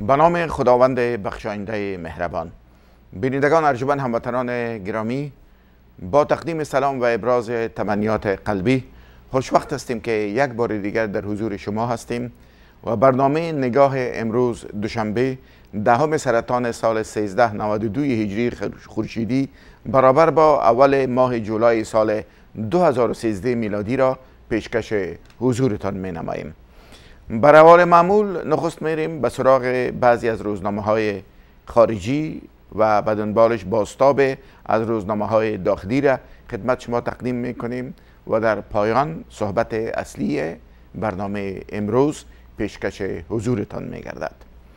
به نام خداوند بخشاینده مهربان. بینندگان ارجمند هموطنان گرامی، با تقدیم سلام و ابراز تمنیات قلبی خوشوقت هستیم که یک بار دیگر در حضور شما هستیم و برنامه نگاه امروز دوشنبه 10 سرطان سال 1392 هجری خورشیدی برابر با اول ماه جولای سال 2013 میلادی را پیشکش حضورتان می نماییم. بر روال معمول نخست میریم به سراغ بعضی از روزنامه های خارجی و به دنبالش بازتاب از روزنامه های داخلی را خدمت شما تقدیم میکنیم و در پایان صحبت اصلی برنامه امروز پیشکش حضورتان میگردد.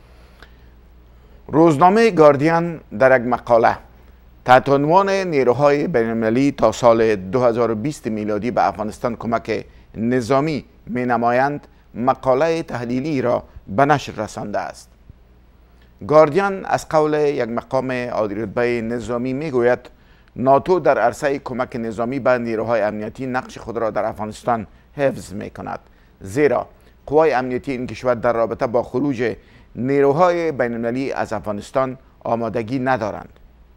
روزنامه گاردین در یک مقاله تحت عنوان نیروهای بین‌المللی تا سال 2020 میلادی به افغانستان کمک نظامی می نمایند مقاله تحلیلی را به نشر رسانده است. گاردین از قول یک مقام عالی‌رتبه نظامی می گوید ناتو در عرصه کمک نظامی به نیروهای امنیتی نقش خود را در افغانستان حفظ می کند، زیرا قوای امنیتی این کشور در رابطه با خروج نیروهای بین‌المللی از افغانستان آمادگی ندارند.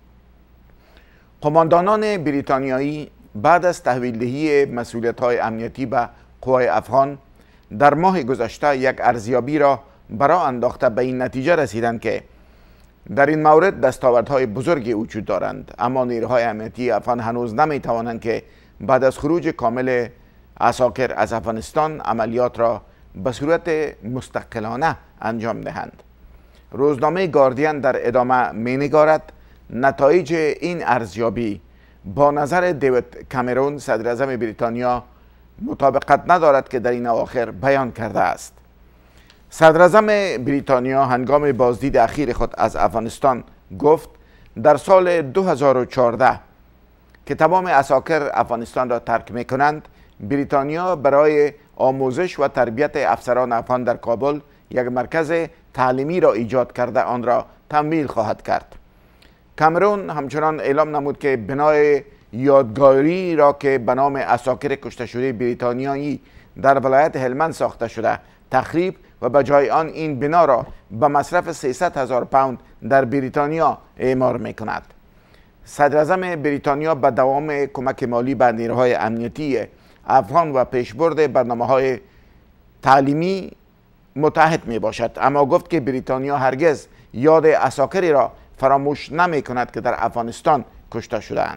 قماندانان بریتانیایی بعد از تحویلدهی مسئولیت‌های امنیتی به قوای افغان در ماه گذشته یک ارزیابی را برا انداخته به این نتیجه رسیدند که در این مورد دستاوردهای بزرگی وجود دارند، اما نیروهای امنیتی افغان هنوز نمی‌توانند که بعد از خروج کامل عساکر از افغانستان عملیات را به صورت مستقلانه انجام دهند. روزنامه گاردین در ادامه می‌نگارد نتایج این ارزیابی با نظر دیوید کامرون صدر اعظم بریتانیا مطابقت ندارد که در این اواخر بیان کرده است. صدر اعظم بریتانیا هنگام بازدید اخیر خود از افغانستان گفت در سال 2014 که تمام عساکر افغانستان را ترک می کنند، بریتانیا برای آموزش و تربیت افسران افغان در کابل یک مرکز تعلیمی را ایجاد کرده آن را تمویل خواهد کرد. کامرون همچنان اعلام نمود که بنای یادگاری را که به نام عساکر کشته شده بریتانیایی در ولایت هلمند ساخته شده تخریب و به جای آن این بنا را به مصرف 300,000 پوند در بریتانیا اعمار می کند. صدر اعظم بریتانیا به دوام کمک مالی به نیروهای امنیتی افغان و پیشبرد برنامه‌های تعلیمی متحد می باشد، اما گفت که بریتانیا هرگز یاد عساکری را فراموش نمی کند که در افغانستان کشته شده‌اند.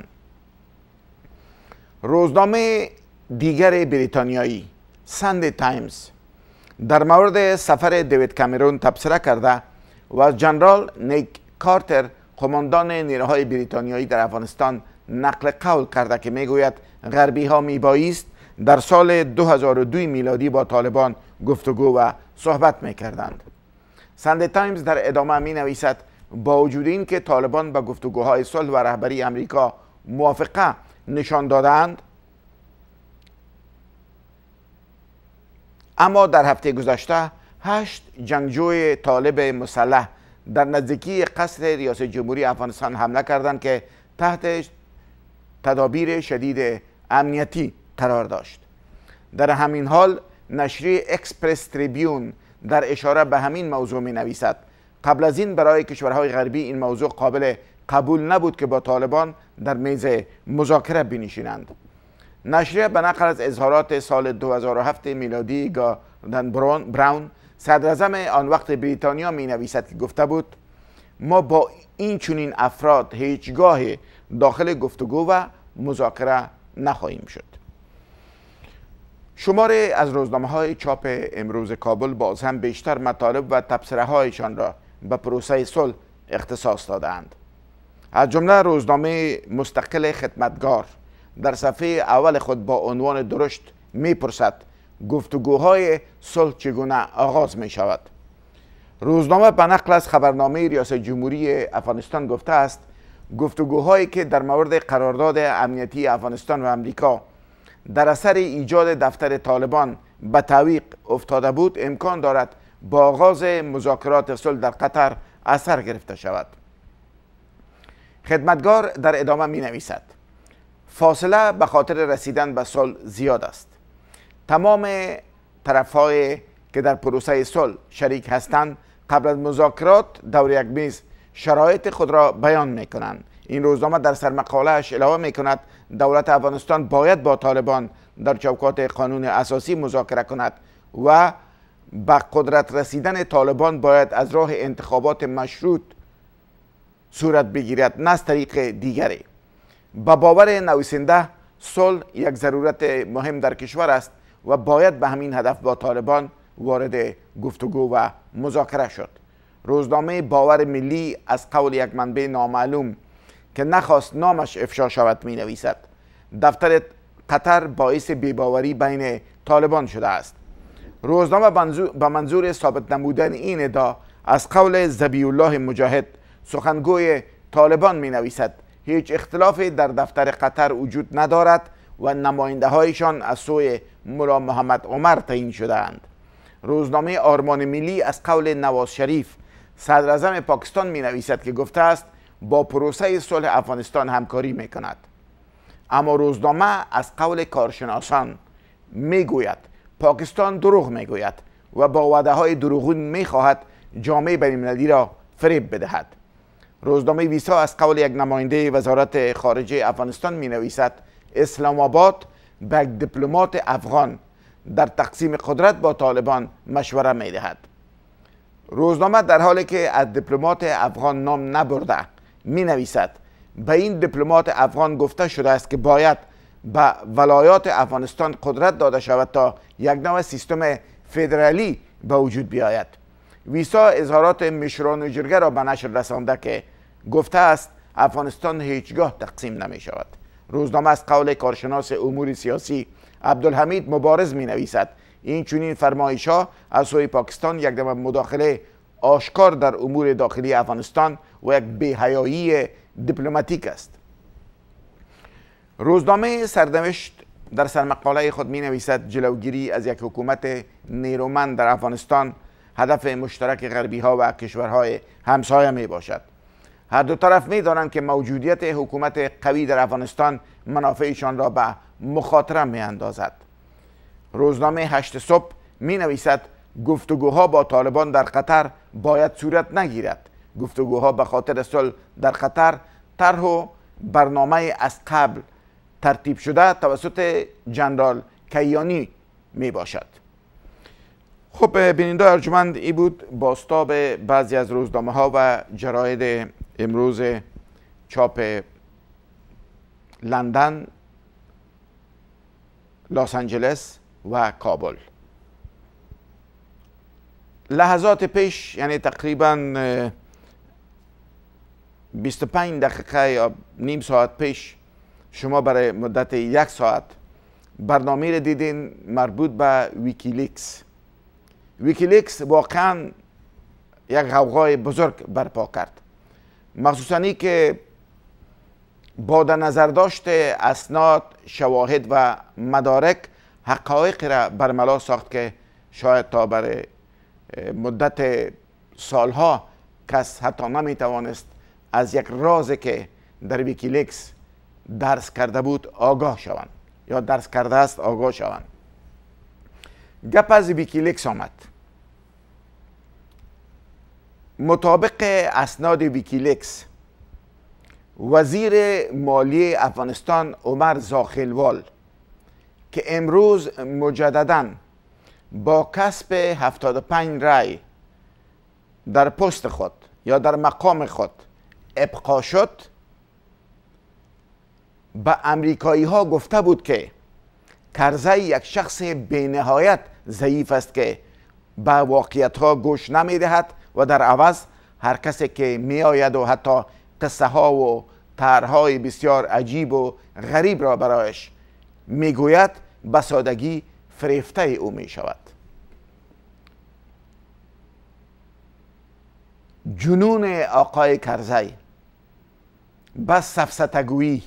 روزنامه دیگر بریتانیایی ساندی تایمز در مورد سفر دیوید کامرون تبصره کرده و از جنرال نیک کارتر قماندان نیروهای بریتانیایی در افغانستان نقل قول کرده که میگوید غربی ها میبایست در سال 2002 میلادی با طالبان گفتگو و صحبت میکردند. ساندی تایمز در ادامه می نویسد با وجود این که طالبان به گفتگوهای صلح و رهبری امریکا موافقه نشان دادند، اما در هفته گذشته 8 جنگجوی طالب مسلح در نزدیکی قصر ریاست جمهوری افغانستان حمله کردند که تحت تدابیر شدید امنیتی قرار داشت. در همین حال نشریه اکسپرس تریبیون در اشاره به همین موضوع می نویسد قبل از این برای کشورهای غربی این موضوع قابل قبول نبود که با طالبان در میز مذاکره بنشینند. نشریه به نقل از اظهارات سال 2007 میلادی گاردن براون صدر اعظم آن وقت بریتانیا می نویسد که گفته بود ما با این چنین افراد هیچگاه داخل گفتگو و مذاکره نخواهیم شد. شماره از روزنامه های چاپ امروز کابل باز هم بیشتر مطالب و تبصره هایشان را به پروسه صلح اختصاص دادند. از جمله روزنامه مستقل خدمتگار در صفحه اول خود با عنوان درشت میپرسد گفتگوهای صلح چگونه آغاز می شود. روزنامه به نقل از خبرنامه ریاست جمهوری افغانستان گفته است گفتگوهایی که در مورد قرارداد امنیتی افغانستان و امریکا در اثر ایجاد دفتر طالبان به تعویق افتاده بود امکان دارد با آغاز مذاکرات صلح در قطر اثر گرفته شود. خدمتگار در ادامه می نویسد فاصله به خاطر رسیدن به صلح زیاد است. تمام طرف‌های که در پروسه صلح شریک هستند قبل از مذاکرات دور یک میز شرایط خود را بیان می کنند. این روزنامه در سرمقاله‌اش علاوه می کند دولت افغانستان باید با طالبان در چوکات قانون اساسی مذاکره کند و به قدرت رسیدن طالبان باید از راه انتخابات مشروط صورت بگیرد، نه از طریق دیگری. با باور نویسنده صلح یک ضرورت مهم در کشور است و باید به همین هدف با طالبان وارد گفتگو و مذاکره شد. روزنامه باور ملی از قول یک منبع نامعلوم که نخواست نامش افشا شود می نویسد دفتر قطر باعث بیباوری بین طالبان شده است. روزنامه به منظور ثابت نمودن این ادعا از قول ذبیح الله مجاهد سخنگوی طالبان می نویسد هیچ اختلافی در دفتر قطر وجود ندارد و نماینده هایشان از سوی ملا محمد عمر تعیین شدهاند. روزنامه آرمان ملی از قول نواز شریف صدر اعظم پاکستان می نویسد که گفته است با پروسه صلح افغانستان همکاری می کند. اما روزنامه از قول کارشناسان می گوید پاکستان دروغ می گوید و با وعده های دروغین می خواهد جامعه بین المللی را فریب بدهد. روزنامه ویسا از قول یک نماینده وزارت خارجه افغانستان می نویسد اسلام آباد به یک دیپلمات افغان در تقسیم قدرت با طالبان مشوره می دهد. روزنامه در حالی که از دیپلمات افغان نام نبرده می نویسد به این دیپلمات افغان گفته شده است که باید به ولایات افغانستان قدرت داده شود تا یک نوع سیستم فدرالی به وجود بیاید. ویسا اظهارات مشران جرگه را به نشر رسانده که گفته است افغانستان هیچگاه تقسیم نمی شود. روزنامه از قول کارشناس امور سیاسی عبدالحمید مبارز می نویسد این چنین فرمایش ها از سوی پاکستان یک دم مداخله آشکار در امور داخلی افغانستان و یک بی‌حیایی دیپلماتیک است. روزنامه سرنوشت در سرمقاله خود می نویسد جلوگیری از یک حکومت نیرومند در افغانستان هدف مشترک غربی ها و کشورهای همسایه می باشد. هر دو طرف می دانند که موجودیت حکومت قوی در افغانستان منافعشان را به مخاطره می اندازد. روزنامه 8 صبح می نویسد گفتگوها با طالبان در قطر باید صورت نگیرد. گفتگوها به خاطر صلح در قطر طرح و برنامه از قبل ترتیب شده توسط جنرال کیانی می باشد. خب بیننده ارجمند، ای بود بازتاب بعضی از روزنامه ها و جراید امروز چاپ لندن، لس آنجلس و کابل. لحظات پیش، یعنی تقریبا 25 دقیقه یا نیم ساعت پیش، شما برای مدت 1 ساعت برنامه را دیدین مربوط به ویکیلیکس. ویکیلیکس واقعا یک غوغای بزرگ برپا کرد، مخصوصا ای که با در نظر داشت اسناد، شواهد و مدارک حقایق را برملا ساخت که شاید تا برای مدت سالها کس حتی نمیتوانست از یک رازی که در ویکیلیکس درس کرده بود آگاه شوند یا درس کرده است آگاه شوند. گپ از ویکیلیکس آمد. مطابق اسناد ویکیلیکس، وزیر مالی افغانستان عمر زاخیلوال که امروز مجدداً با کسب 75 رای در پست خود یا در مقام خود ابقا شد، به امریکایی ها گفته بود که کرزی یک شخص بی‌نهایت ضعیف است که به واقعیت ها گوش نمی دهد و در عوض هر کسی که می آید و حتی قصه ها و طرح‌های بسیار عجیب و غریب را برایش می گوید به سادگی فریفته او می شود. جنون آقای کرزی به سفسطه‌گویی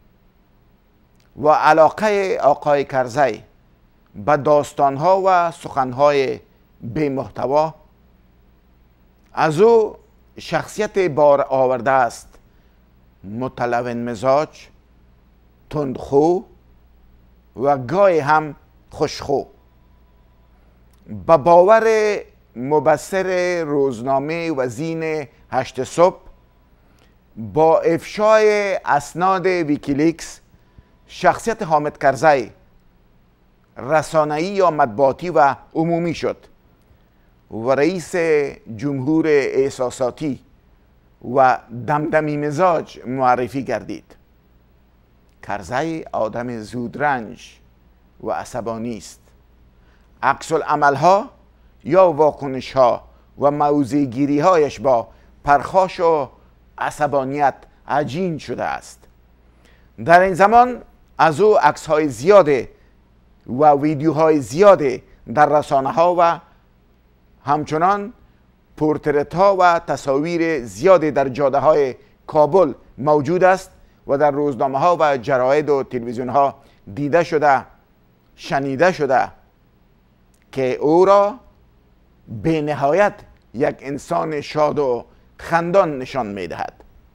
و علاقه آقای کرزی به داستانها و سخنهای بی محتوا از او شخصیت بار آورده است، متلون مزاج، تندخو و گاهی هم خوشخو. به باور مبصر روزنامه و زین 8 صبح با افشای اسناد ویکیلیکس شخصیت حامد کرزی رسانه‌ای یا مطبوعاتی و عمومی شد و رئیس جمهور احساساتی و دمدمی مزاج معرفی گردید. کرزی آدم زودرنج و عصبانی است. عکس العمل‌ها یا واکنش‌ها و موضع‌گیری‌هایش با پرخاش و عصبانیت عجین شده است. در این زمان از او عکس‌های زیاد و ویدیوهای زیاد در رسانه‌ها و همچنان پورترت‌ها و تصاویر زیادی در جاده‌های کابل موجود است و در روزنامه‌ها و جراید و تلویزیون‌ها دیده شده، شنیده شده که او را به نهایت یک انسان شاد و خندان نشان می‌دهد.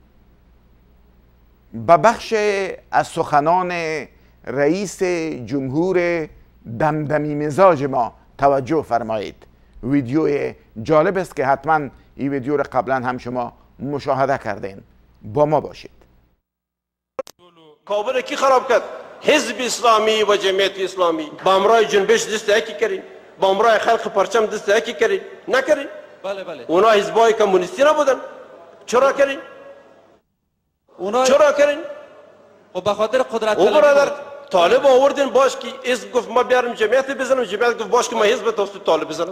به بخش از سخنان رئیس جمهور دمدمی مزاج ما توجه فرمایید. ویدیو جالب است که حتما این ویدیو را قبلا هم شما مشاهده کردین. با ما باشید. کابل کی خراب کرد؟ حزب اسلامی و جمعیت اسلامی با امرای جنبش دست یکی کردین، با امرای خلق پرچم دست یکی کردین، نکردین؟ بله. اونا حزبای کمونیستی نبودن؟ چرا کردین؟ چرا کردین؟ خب به خاطر قدرت او برادر طالب آوردین باش که حزب گفت ما بیارم جمعیت بزنم، جمعیت گفت باش که ما حزب توسط طالب بزنم.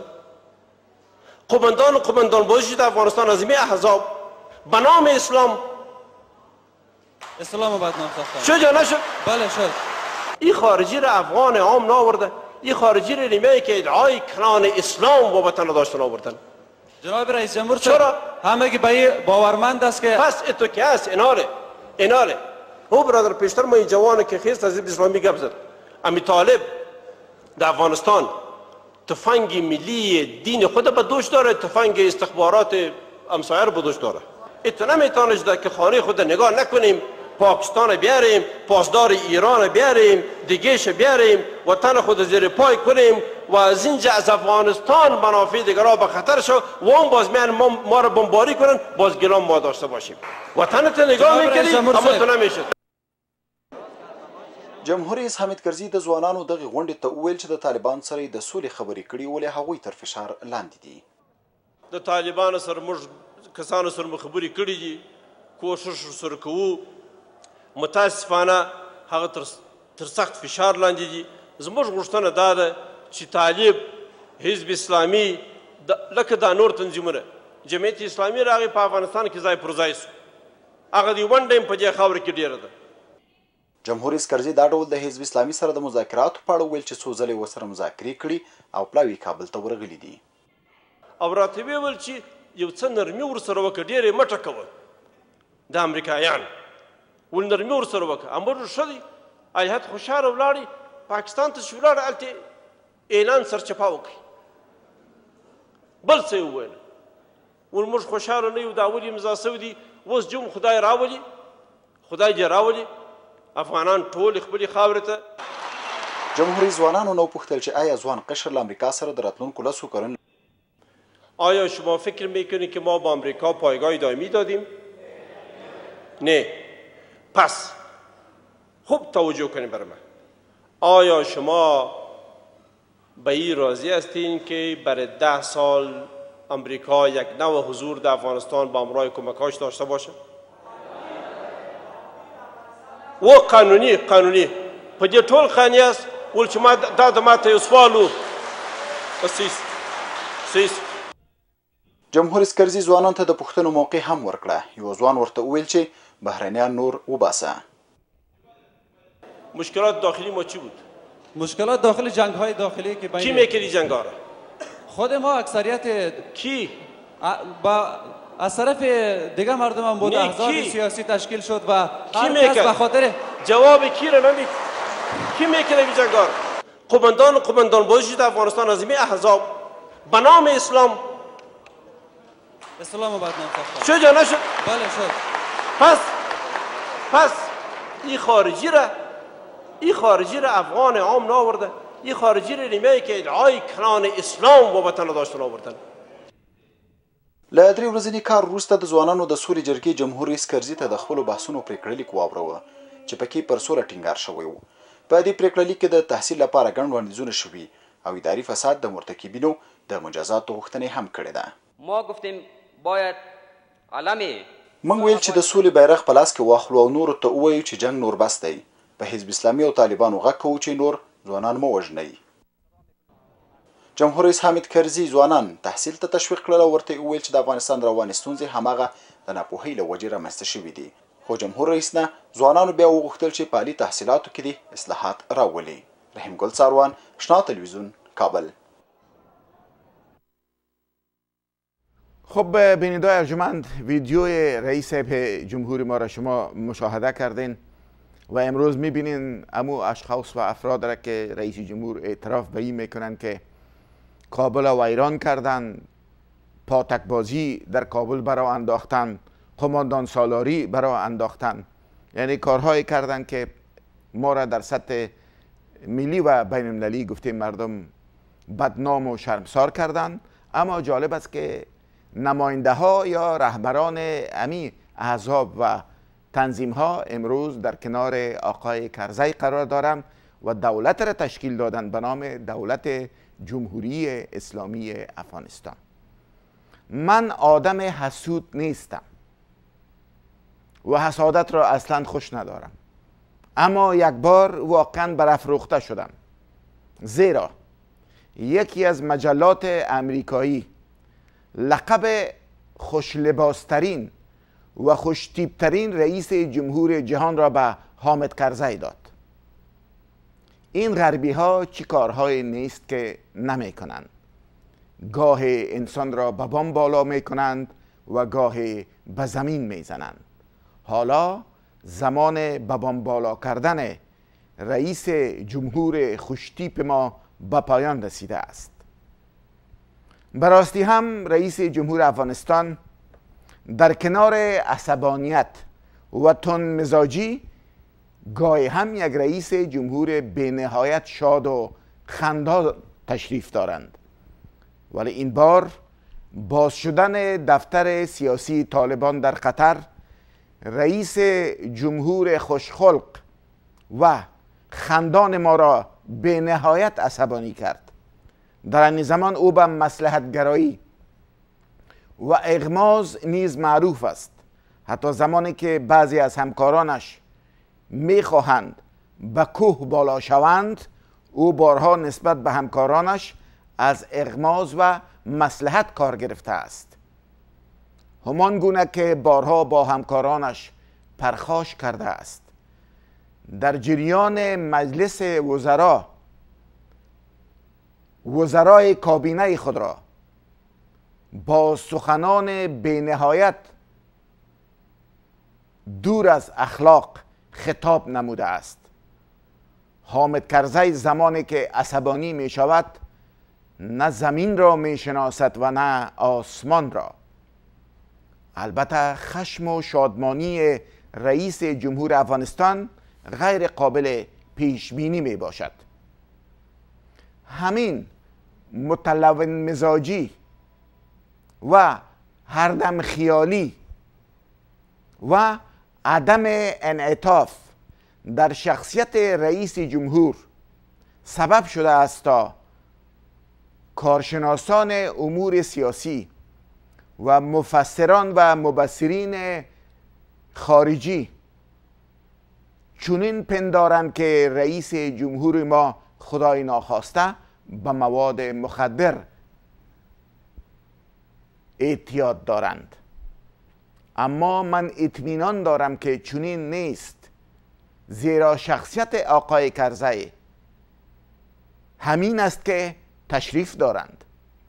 قماندان باشید افغانستان از این احزاب به نام اسلام اسلام بدنام ساختن. شد یا نشد؟ بله شد. این خارجی را افغان عام ناورده، این خارجی را نیمه که ادعای کلان اسلام و وطن داشتن آوردن. جناب رئیس جمهور چرا؟ همه که به باورمند است که پس اتو که هست ایناله او برادر پیشتر ما این جوان که خیست از اسلامی گپ زد. امی طالب در افغانستان تفنگ ملی دین خود به دوش داره، تفنگ استخبارات همسایه رو به دوش داره. اتو نمیتونه که خانه خود نگاه نکنیم، پاکستان بیاریم، پاسدار ایران بیاریم، دیگهش بیاریم، وطن خود زیر پای کنیم و از اینجا از افغانستان منافع دیگرها به خطر شو و اون باز میان ما رو بمباری کنن، باز گلام ما داشته باشیم. وطن ته نگاه میکنیم اما تو نمیشه. جمهور رئیس حامد کرزي د ځوانانو دغه غونډې ته وویل چې د طالبان سره د سولې خبرې کړي ولې هغوی تر فشار لاندې دي. د طالبانو سره موږ کسانو سره مو خبرې کړي دي، کوشش سره کوو، متاسفانه هغه تر سخت فشار لاندې دي. زموږ غوښتنه دا ده چې طالب حزب اسلامي لکه دا نور تنظیمونه جمعیت اسلامي راغی په افغانستان کې ځای پر ځای سو، هغه د ونډه په دې خاوره کې ډېره ده. جمهور رئیس کرزي دا ډول د حزب اسلامي سره د مذاکراتو په اړه وویل چې څو ځلې ورسره مذاکرې کړي او پلاوي کابل ته ورغلي دي. او راته ویل چې یو څه نرمي ورسره وکړه، ډېرې مه ټکوه د امریکایان، ول نرمي ورسره وکړه. امر ښه دی، هیات خوشحاله ولاړې پاکستان ته چې ولاړه هلته اعلان سرچپه وکړي. بل څه یې وویل، ول موږ خوشحاله نه یو، دا ولې امضا سوي دي، اوس جوم خدای راولي، خدای دې راولي افغانان ټول خپلې خاورې ته. جمهوري ځوانانو نو پوښتل چې آیا ځوان قشر له امریکا سره د راتلونکو لسو کلونو آیا شما فکر میکنید که ما با امریکا پایگاه دائمی دادیم؟ نه. پس خوب توجه کنید برای من. آیا شما به این راضی هستین که برای 10 سال امریکا یک نوع حضور در افغانستان با امرای کمکاش داشته باشه؟ و قانونی په دې ټول قانوني است. ول چې ما دا د ماته یو سوال و سیس. جمهور رئیس کرزي ځوانانو ته د پوښتنو موقع هم ورکړه. یو ځوان ورته وویل چې بهرنیان نور وباسه. مشکلات داخلی ما چی بود؟ مشکلات داخلی جنگ‌های داخلی که کی میکردی جنگ‌ها را؟ خود ما اکثریت کی؟ با از طرف دیگه مردم هم بود، احزاب سیاسی تشکیل شد و هر کس به خاطر جواب کی را نمید. کی میکنه این جنگار؟ قماندان باشید افغانستان از این احزاب به نام اسلام بدنام ساختن. شد یا نشد؟ بله شد. پس این خارجی را افغان عام ناورده، این خارجی را نیمه که ادعای کلان اسلام و وطن داشتن آوردن. له درې ورځني کار وروسته د ځوانانو د سولې جرګې جمهور رئیس کرزي ته د خپلو بحثونو پرېکړه لیک واوروه چې پکې پر سوله ټینګار شوی و. په دې پرېکړه لیک کې د تحصیل لپاره ګڼ وړاندیزونه شوي او اداري فساد د مرتکبینو د مجازاتو غوښتنې هم کړې ده. ما گفتیم باید علم موږ ویل چې د سولې بیرغ په لاس کې واخلو او نورو ته ووایو چې جنګ نور بس دی. په حزب اسلامي او طالبانو غږ کوو چې نور ځوانان مه وژنئ. جمهور رئیس حامد کرزي ځوانان تحصیل ته تشویق کړل او ورته وویل چې د افغانستان روانې ستونزې هماغه د ناپوهۍ له وجې رامنځته شوي دي. خو جمهور رئیس نه ځوانانو بیا وغوښتل چې په عالي تحصیلاتو کې دې اصلاحات راولي. رحیم ګل څاروان، شنا تلویزیون، کابل. خب بینندگان ارجمند، ویدیوی رئیس جمهور ما را شما مشاهده کردین و امروز میبینین امو اشخاص و افراد را که رئیس جمهور اعتراف به این میکنن که کابل را ویران کردن، پاتک بازی در کابل برای انداختن، قماندان سالاری برای انداختن، یعنی کارهایی کردن که ما را در سطح ملی و بین المللی گفتیم مردم بدنام و شرمسار کردن. اما جالب است که نماینده ها یا رهبران امی احزاب و تنظیم ها امروز در کنار آقای کرزی قرار دارند و دولت را تشکیل دادن به نام دولت جمهوری اسلامی افغانستان. من آدم حسود نیستم و حسادت را اصلا خوش ندارم، اما یک بار واقعا برافروخته شدم، زیرا یکی از مجلات امریکایی لقب خوشلباسترین و خوشتیبترین رئیس جمهور جهان را به حامد کرزی داد. این غربی ها چی کارهای نیست که نمی کنند. گاه انسان را به بام بالا می کنند و گاه به زمین می زنند. حالا زمان به بام بالا کردن رئیس جمهور خوشتیپ ما به پایان رسیده است. براستی هم رئیس جمهور افغانستان در کنار عصبانیت و تند مزاجی گاهی هم یک رئیس جمهور بینهایت شاد و خندان تشریف دارند، ولی این بار باز شدن دفتر سیاسی طالبان در قطر رئیس جمهور خوشخلق و خندان ما را بینهایت عصبانی کرد. در این زمان او به مصلحت‌گرایی و اغماز نیز معروف است. حتی زمانی که بعضی از همکارانش میخواهند به کوه بالا شوند، او بارها نسبت به همکارانش از اغماز و مصلحت کار گرفته است. همان گونه که بارها با همکارانش پرخاش کرده است. در جریان مجلس وزرای کابینه خود را با سخنان بینهایت دور از اخلاق خطاب نموده است. حامد کرزی زمانی که عصبانی می شود نه زمین را می شناسد و نه آسمان را. البته خشم و شادمانی رئیس جمهور افغانستان غیر قابل پیش بینی می باشد. همین متلون مزاجی و هردم خیالی و عدم انعطاف در شخصیت رئیس جمهور سبب شده است تا کارشناسان امور سیاسی و مفسران و مبصرین خارجی چنین پندارند که رئیس جمهور ما خدای ناخواسته به مواد مخدر اعتیاد دارند. اما من اطمینان دارم که چنین نیست، زیرا شخصیت آقای کرزی همین است که تشریف دارند.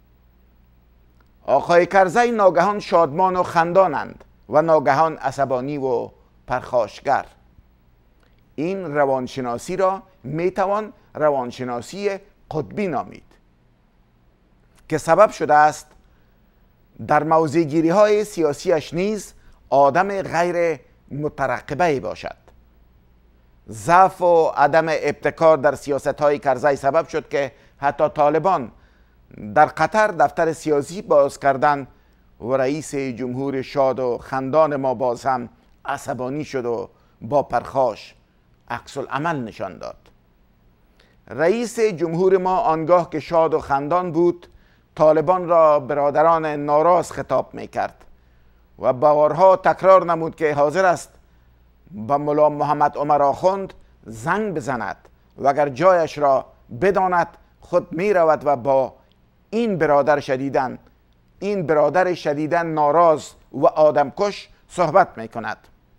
آقای کرزی ناگهان شادمان و خندانند و ناگهان عصبانی و پرخاشگر. این روانشناسی را میتوان روانشناسی قطبی نامید که سبب شده است در موضع‌گیری های سیاسیش نیز آدم غیر مترقبه باشد. ضعف و عدم ابتکار در سیاست های کرزی سبب شد که حتی طالبان در قطر دفتر سیاسی باز کردن و رئیس جمهور شاد و خندان ما باز هم عصبانی شد و با پرخاش عکس العمل نشان داد. رئیس جمهور ما آنگاه که شاد و خندان بود طالبان را برادران ناراض خطاب می کرد و بارها تکرار نمود که حاضر است به ملا محمد عمر آخوند زنگ بزند و اگر جایش را بداند خود می رود و با این برادر شدیدن ناراض و آدمکش صحبت می کند.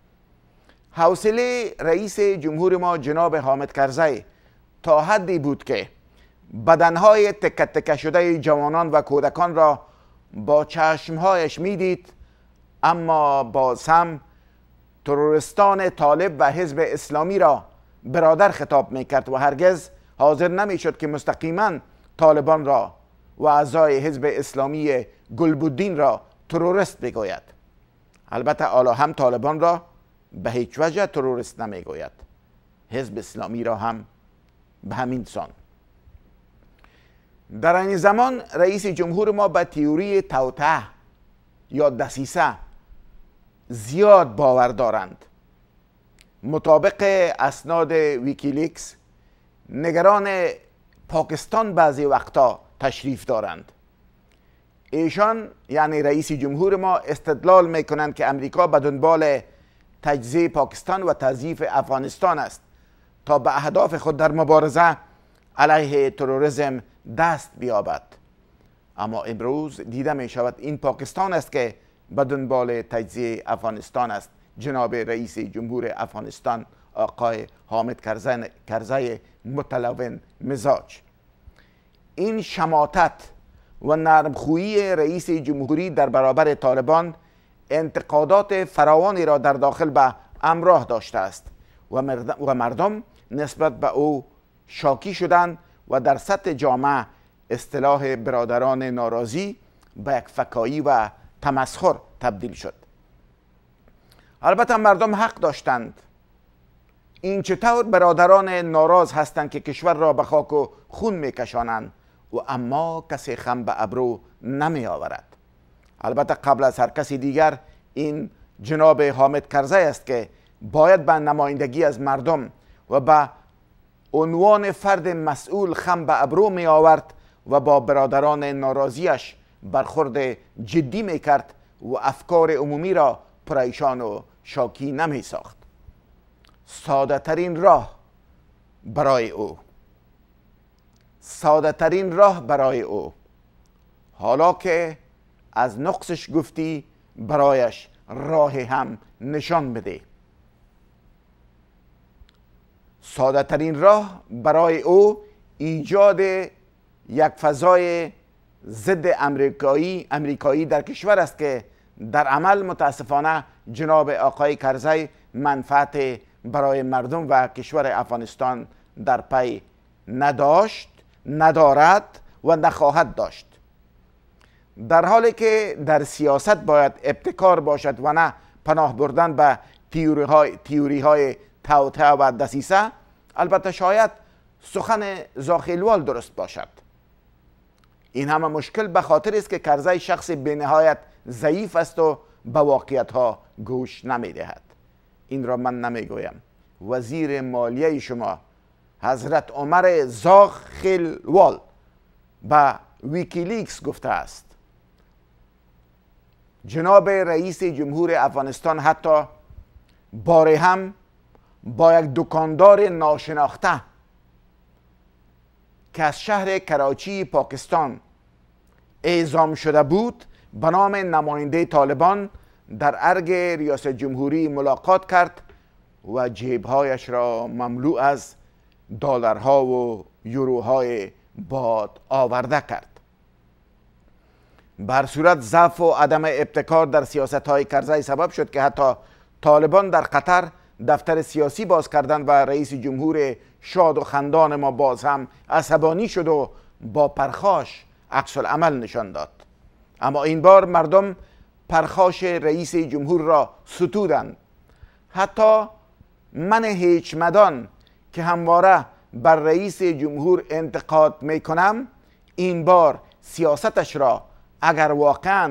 حوصله رئیس جمهور ما جناب حامد کرزی تا حدی بود که بدنهای تکه تکه شده جوانان و کودکان را با چشمهایش میدید، اما باز هم تروریستان طالب و حزب اسلامی را برادر خطاب میکرد و هرگز حاضر نمیشد که مستقیما طالبان را و اعضای حزب اسلامی گلبدین را تروریست بگوید. البته حالا هم طالبان را به هیچ وجه تروریست نمیگوید، حزب اسلامی را هم به همین سان. در این زمان رئیس جمهور ما به تئوری توطئه یا دسیسه زیاد باور دارند. مطابق اسناد ویکیلیکس نگران پاکستان بعضی وقتا تشریف دارند. ایشان یعنی رئیس جمهور ما استدلال میکنند که امریکا به دنبال تجزیه پاکستان و تضعیف افغانستان است تا به اهداف خود در مبارزه علیه تروریسم دست بیابد. اما امروز دیده می شود این پاکستان است که به دنبال تجزیه افغانستان است. جناب رئیس جمهور افغانستان آقای حامد کرزی متلون مزاج. این شماتت و نرمخویی رئیس جمهوری در برابر طالبان انتقادات فراوانی را در داخل به همراه داشته است و مردم نسبت به او شاکی شدند و در سطح جامعه اصطلاح برادران ناراضی به یک فکایی و تمسخر تبدیل شد. البته مردم حق داشتند. این چطور برادران ناراض هستند که کشور را به خاک و خون میکشانند و اما کسی خم به ابرو نمی آورد. البته قبل از هر کسی دیگر این جناب حامد کرزی است که باید به نمایندگی از مردم و به عنوان فرد مسئول خم به ابرو می آورد و با برادران ناراضیش برخورد جدی می کرد و افکار عمومی را پریشان و شاکی نمی ساخت. ساده ترین راه برای او حالا که از نقصش گفتی برایش راه هم نشان بده. ساده ترین راه برای او ایجاد یک فضای ضد امریکایی در کشور است که در عمل متاسفانه جناب آقای کرزی منفعت برای مردم و کشور افغانستان در پی نداشت، ندارد و نخواهد داشت. در حالی که در سیاست باید ابتکار باشد و نه پناه بردن به تئوری های توطئه و دسیسه، البته شاید سخن زاخیلوال درست باشد. این همه مشکل به خاطر است که کرزی شخص بینهایت ضعیف است و به واقعیت ها گوش نمی دهد. این را من نمی گویم، وزیر مالیه شما حضرت عمر زاخیلوال به ویکیلیکس گفته است. جناب رئیس جمهور افغانستان حتی باره هم با یک دکاندار ناشناخته که از شهر کراچی پاکستان اعزام شده بود به نام نماینده طالبان در ارگ ریاست جمهوری ملاقات کرد و جیبهایش را مملو از دلارها و یوروهای باد آورده کرد. بر صورت ضعف و عدم ابتکار در سیاست های کرزی سبب شد که حتی طالبان در قطر دفتر سیاسی باز کردند و رئیس جمهور شاد و خندان ما باز هم عصبانی شد و با پرخاش عکس العمل نشان داد. اما این بار مردم پرخاش رئیس جمهور را ستودند. حتی من هیچ مدان که همواره بر رئیس جمهور انتقاد می کنم، این بار سیاستش را اگر واقعا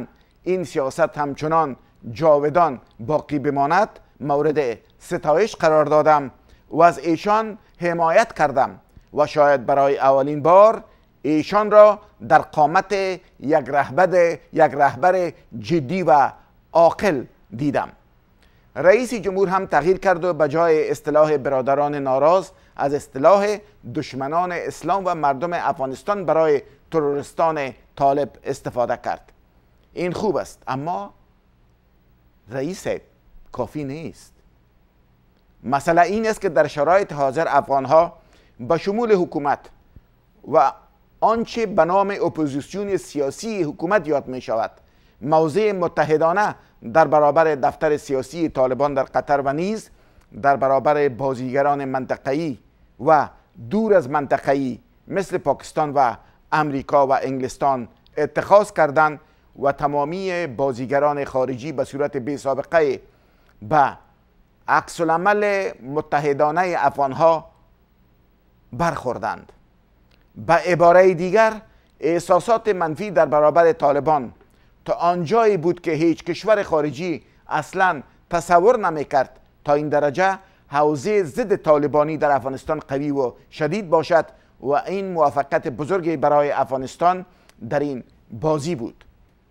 این سیاست همچنان جاودان باقی بماند مورد ستایش قرار دادم و از ایشان حمایت کردم و شاید برای اولین بار ایشان را در قامت یک رهبر جدی و عاقل دیدم. رئیس جمهور هم تغییر کرد و به جای اصطلاح برادران ناراض از اصطلاح دشمنان اسلام و مردم افغانستان برای تروریستان طالب استفاده کرد. این خوب است، اما رئیس کافی نیست. مسئله این است که در شرایط حاضر افغانها به شمول حکومت و آنچه به نام اپوزیسیون سیاسی حکومت یاد می شود موضع متحدانه در برابر دفتر سیاسی طالبان در قطر و نیز در برابر بازیگران منطقه‌ای و دور از منطقه‌ای مثل پاکستان و امریکا و انگلستان اتخاذ کردند و تمامی بازیگران خارجی به صورت بی سابقه به عکس العمل متحدانه افغانها برخوردند. به عباره دیگر احساسات منفی در برابر طالبان تا آنجایی بود که هیچ کشور خارجی اصلا تصور نمیکرد تا این درجه حوزه ضد طالبانی در افغانستان قوی و شدید باشد و این موفقیت بزرگی برای افغانستان در این بازی بود.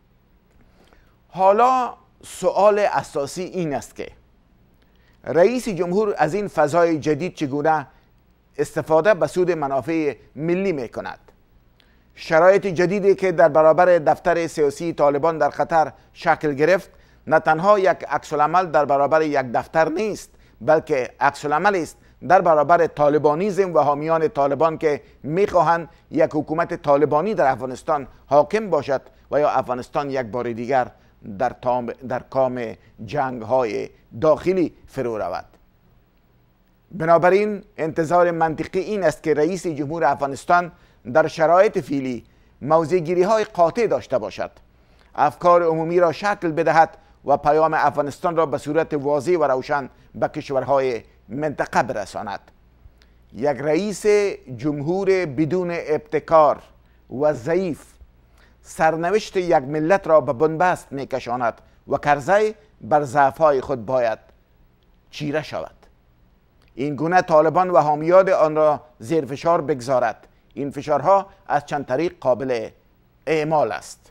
حالا سؤال اساسی این است که رئیس جمهور از این فضای جدید چگونه استفاده به سود منافع ملی می کند؟ شرایط جدیدی که در برابر دفتر سیاسی طالبان در قطر شکل گرفت نه تنها یک عکس‌العمل در برابر یک دفتر نیست، بلکه عکس‌العمل است در برابر طالبانیزم و حامیان طالبان که میخواهند یک حکومت طالبانی در افغانستان حاکم باشد و یا افغانستان یک بار دیگر در کام جنگ های داخلی فرو رود. بنابراین انتظار منطقی این است که رئیس جمهور افغانستان در شرایط فعلی موضع‌گیری های قاطع داشته باشد، افکار عمومی را شکل بدهد و پیام افغانستان را به صورت واضح و روشن به کشورهای منطقه برساند. یک رئیس جمهور بدون ابتکار و ضعیف سرنوشت یک ملت را به بنبست میکشاند و کرزی بر ضعف‌های خود باید چیره شود. این گونه طالبان و حامیان آن را زیر فشار بگذارد. این فشارها از چند طریق قابل اعمال است.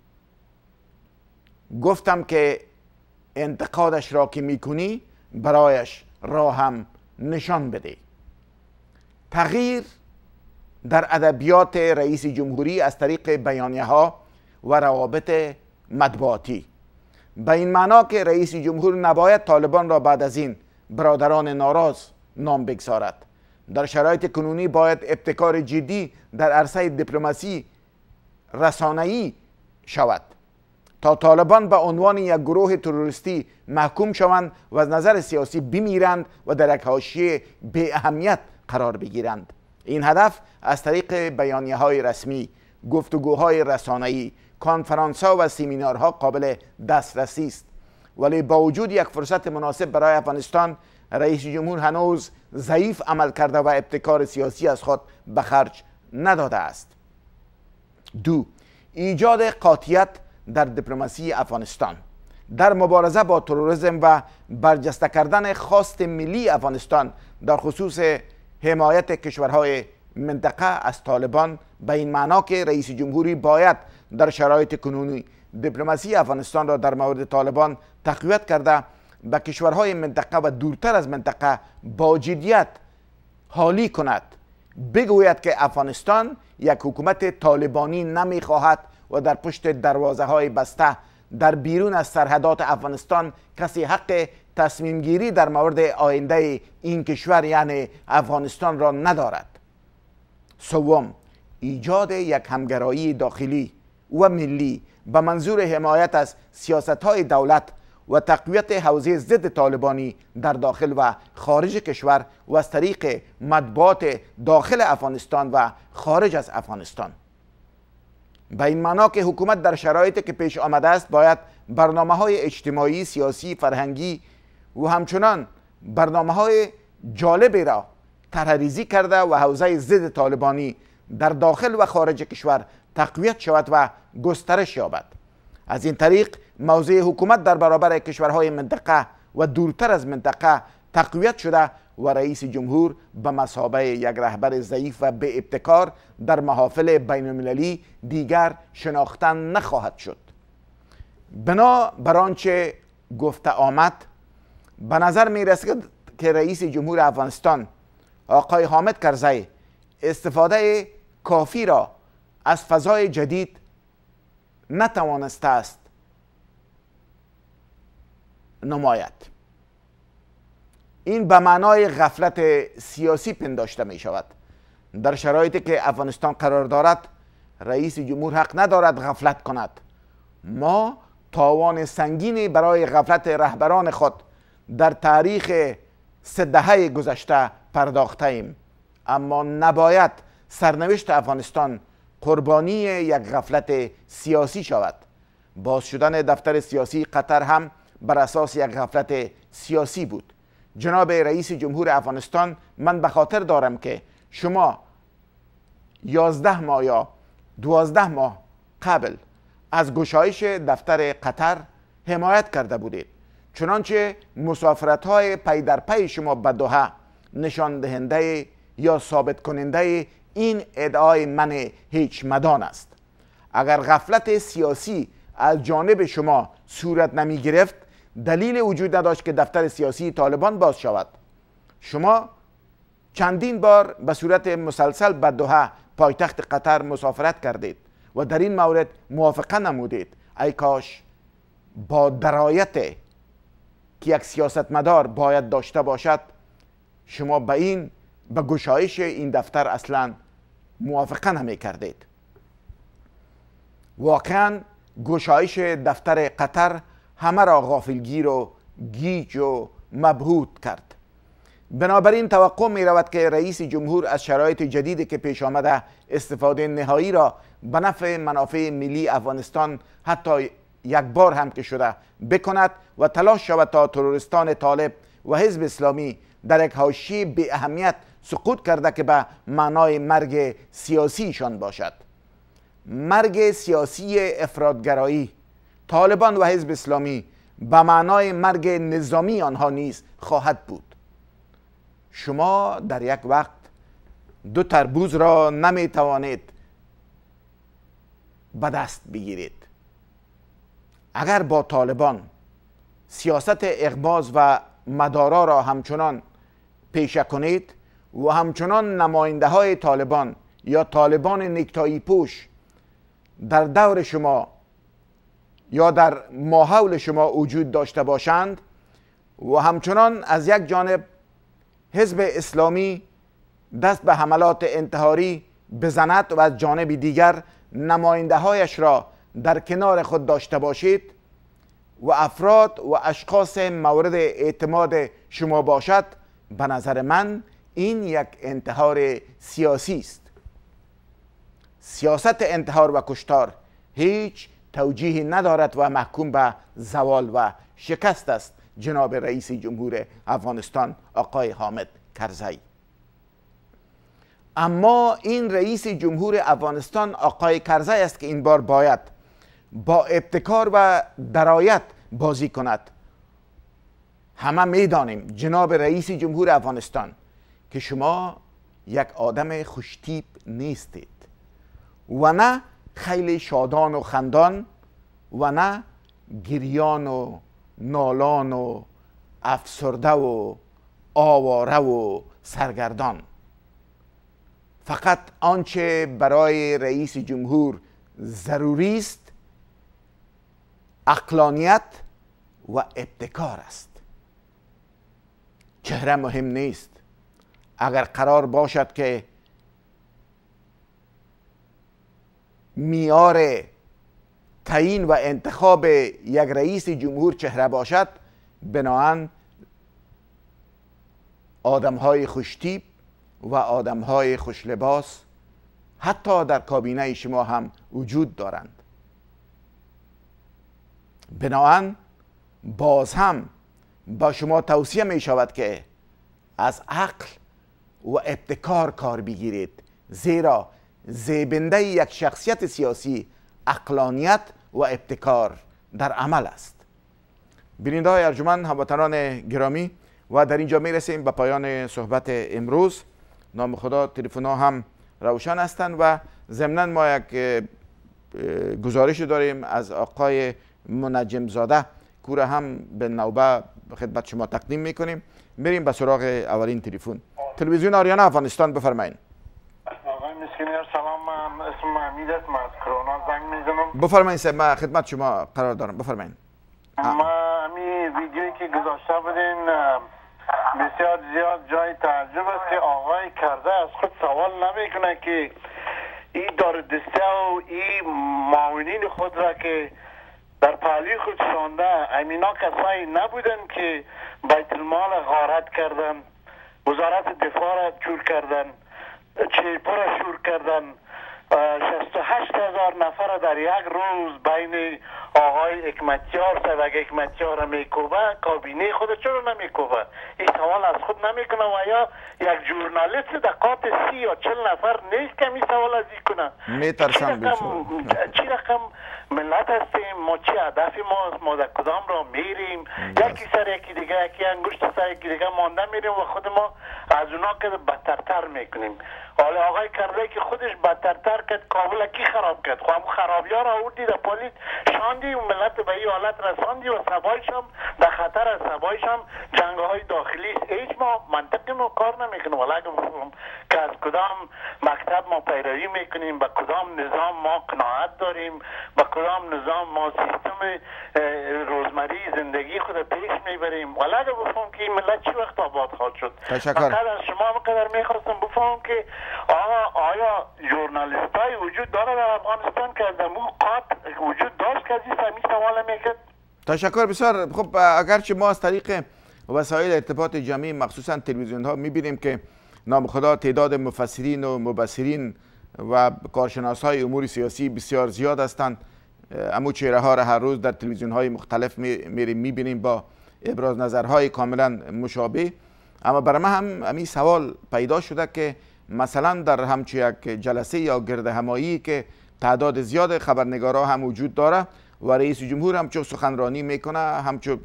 گفتم که انتقادش را که میکنی برایش راه هم نشان بده. تغییر در ادبیات رئیس جمهوری از طریق بیانیه ها و روابط مطبوعاتی، به این معنا که رئیس جمهور نباید طالبان را بعد از این برادران ناراض نام بگذارد. در شرایط کنونی باید ابتکار جدی در عرصه دیپلماسی رسانه‌ای شود تا طالبان به عنوان یک گروه تروریستی محکوم شوند و از نظر سیاسی بمیرند و در یک حاشیه بی اهمیت قرار بگیرند. این هدف از طریق بیانیه‌های رسمی، گفتگوهای رسانه‌ای، کنفرانس‌ها و سمینارها قابل دسترسی است، ولی با وجود یک فرصت مناسب برای افغانستان رئیس جمهور هنوز ضعیف عمل کرده و ابتکار سیاسی از خود به خرج نداده است. 2. ایجاد قاطعیت در دیپلماسی افغانستان در مبارزه با تروریسم و برجسته کردن خواست ملی افغانستان در خصوص حمایت کشورهای منطقه از طالبان، به این معنا که رئیس جمهوری باید در شرایط کنونی دیپلماسی افغانستان را در مورد طالبان تقویت کرده به کشورهای منطقه و دورتر از منطقه با جدیت حالی کند، بگوید که افغانستان یک حکومت طالبانی نمیخواهد و در پشت دروازه های بسته در بیرون از سرحدات افغانستان کسی حق تصمیم گیری در مورد آینده این کشور یعنی افغانستان را ندارد. 3. ایجاد یک همگرایی داخلی و ملی به منظور حمایت از سیاست‌های دولت و تقویت حوزه ضد طالبانی در داخل و خارج کشور و از طریق مطبوعات داخل افغانستان و خارج از افغانستان. به این معنا که حکومت در شرایطی که پیش آمده است باید برنامه‌های اجتماعی، سیاسی، فرهنگی و همچنان برنامه‌های جالبی را طرح‌ریزی کرده و حوزه ضد طالبانی در داخل و خارج کشور تقویت شود و گسترش یابد. از این طریق موضع حکومت در برابر کشورهای منطقه و دورتر از منطقه تقویت شده و رئیس جمهور به مثابه یک رهبر ضعیف و به ابتکار در محافل بین المللی دیگر شناختن نخواهد شد. بنا بر آنچه گفته آمد، به نظر می رسد که رئیس جمهور افغانستان آقای حامد کرزی استفاده کافی را از فضای جدید نتوانسته است نماید. این به معنای غفلت سیاسی پنداشته می شود. در شرایطی که افغانستان قرار دارد، رئیس جمهور حق ندارد غفلت کند. ما تاوان سنگینی برای غفلت رهبران خود در تاریخ 3 دهه گذشته پرداخته ایم، اما نباید سرنوشت افغانستان قربانی یک غفلت سیاسی شود. باز شدن دفتر سیاسی قطر هم بر اساس یک غفلت سیاسی بود. جناب رئیس جمهور افغانستان، من به خاطر دارم که شما 11 ماه یا 12 ماه قبل از گشایش دفتر قطر حمایت کرده بودید، چنانچه مسافرت‌های پی در پی شما به دوحه نشان دهنده یا ثابت کننده این ادعای من هیچ مدان است. اگر غفلت سیاسی از جانب شما صورت نمی گرفت، دلیل وجود نداشت که دفتر سیاسی طالبان باز شود. شما چندین بار به صورت مسلسل به دوحه پایتخت قطر مسافرت کردید و در این مورد موافقه نمودید. ای کاش با درایت که یک سیاستمدار باید داشته باشد، شما به گشایش این دفتر اصلا موافقه نمی کردید. واقعا گشایش دفتر قطر همه را غافلگیر و گیج و مبهوت کرد. بنابراین توقع می رود که رئیس جمهور از شرایط جدیدی که پیش آمده استفاده نهایی را به نفع منافع ملی افغانستان حتی یک بار هم که شده بکند و تلاش شود تا تروریستان طالب و حزب اسلامی در یک حاشیه بی اهمیت سقوط کرده که به معنای مرگ سیاسیشان باشد. مرگ سیاسی افراطگرایی طالبان و حزب اسلامی به معنای مرگ نظامی آنها نیز خواهد بود. شما در یک وقت 2 تربوز را نمی توانید به دست بگیرید. اگر با طالبان سیاست اغماض و مدارا را همچنان پیشه کنید و همچنان نماینده های طالبان یا طالبان نیکتایی پوش در دور شما یا در ماحول شما وجود داشته باشند و همچنان از یک جانب حزب اسلامی دست به حملات انتحاری بزند و از جانب دیگر نماینده هایش را در کنار خود داشته باشید و افراد و اشخاص مورد اعتماد شما باشد، به نظر من این یک انتحار سیاسی است. سیاست انتحار و کشتار هیچ توجیهی ندارد و محکوم به زوال و شکست است. جناب رئیس جمهور افغانستان آقای حامد کرزی. اما این رئیس جمهور افغانستان آقای کرزی است که این بار باید با ابتکار و درایت بازی کند. همه میدانیم جناب رئیس جمهور افغانستان که شما یک آدم خوشتیپ نیستید و نه خیلی شادان و خندان و نه گریان و نالان و افسرده و آواره و سرگردان. فقط آنچه برای رئیس جمهور ضروری است عقلانیت و ابتکار است. چهره مهم نیست. اگر قرار باشد که معیار تعیین و انتخاب یک رئیس جمهور چهره باشد، بناهن آدم‌های خوشتیپ و آدم‌های خوشلباس حتی در کابینه شما هم وجود دارند. بناهن باز هم با شما توصیه می شود که از عقل و ابتکار کار بگیرید، زیرا زیبنده یک شخصیت سیاسی عقلانیت و ابتکار در عمل است. بیننده های ارجمند، هموطنان گرامی، و در اینجا می رسیم به پایان صحبت امروز. نام خدا تلفن ها هم روشن هستند و ضمناً ما یک گزارش داریم از آقای منجم زاده کوره هم به نوبه خدمت شما تقدیم میکنیم. بریم به سراغ اولین تلفن. تلویزیون آریانا افغانستان، بفرمایید. آقای مسکینیار سلام، اسم حمید است، من از کرونا زنگ میزنم. بفرمایید صاحب، من خدمت شما قرار دارم، بفرمایید. ما همین ویدیویی که گذاشته بودین بسیار زیاد جای تعجب است که آقای کرده از خود سوال نمیکنه که این داردسته و این معاونین خود را که در پهلوی خود شانده امینا کسایی نبودن که بیت المال غارت کردن، وزارت دفاع را چور کردن، چیپو را شور کردن، 68,000 نفر در یک روز بین آقای حکمتیار صاحب اگه حکمتیار را میکوبه کابینه خود چرا نمیکوبه؟ این سوال از خود نمیکنه و یا یک جورنالیست دقات 30 یا 40 نفر نیست که این سوال از این کنه؟ میترسم چی رقم ملت هستیم ما؟ چی هدف ما در کدام را میریم؟ یکی سر یکی دیگه، یکی انگشت سر یکی دیگه مانده میریم و خود ما از اونا که بدترتر میکنیم. حالا آقای کرده که خودش بدترتر کرد، کابل کی خراب کرد؟ خب خرابی ها را آوردی در پلیس شاندی و ملت به این حالت رساندی و سبایش هم در خطر از سبایش هم جنگ های داخلی است. هیچ ما منطقی ما کار نمیکنیم. ولی اگه بفهم که از کدام مکتب ما پیروی میکنیم، به کدام نظام ما قناعت داریم، به کدام نظام ما سیستم روزمری زندگی خود پیش میبریم، ولی اگه بفهم که این ملت چی وقت آباد خواهد شد. تشکر. فقط از شما بقدر میخواستم بفهم که آیا ژورنالیست های وجود داره در افغانستان که در مو قاط وجود داشت که از این سوال میکرد؟ تشکر بسیار. خب اگرچه ما از طریق وسایل ارتباط جمعی مخصوصا تلویزیون ها میبینیم که نام خدا تعداد مفسرین و مبصرین و کارشناس های امور سیاسی بسیار زیاد هستند، امو چهره ها را هر روز در تلویزیون های مختلف میبینیم با ابراز نظرهای کاملا مشابه. اما برای من هم همین سوال پیدا شده که مثلا در همچون یک جلسه یا گرد همایی که تعداد زیاد خبرنگارا هم وجود داره و رئیس جمهور همچون سخنرانی میکنه، همچون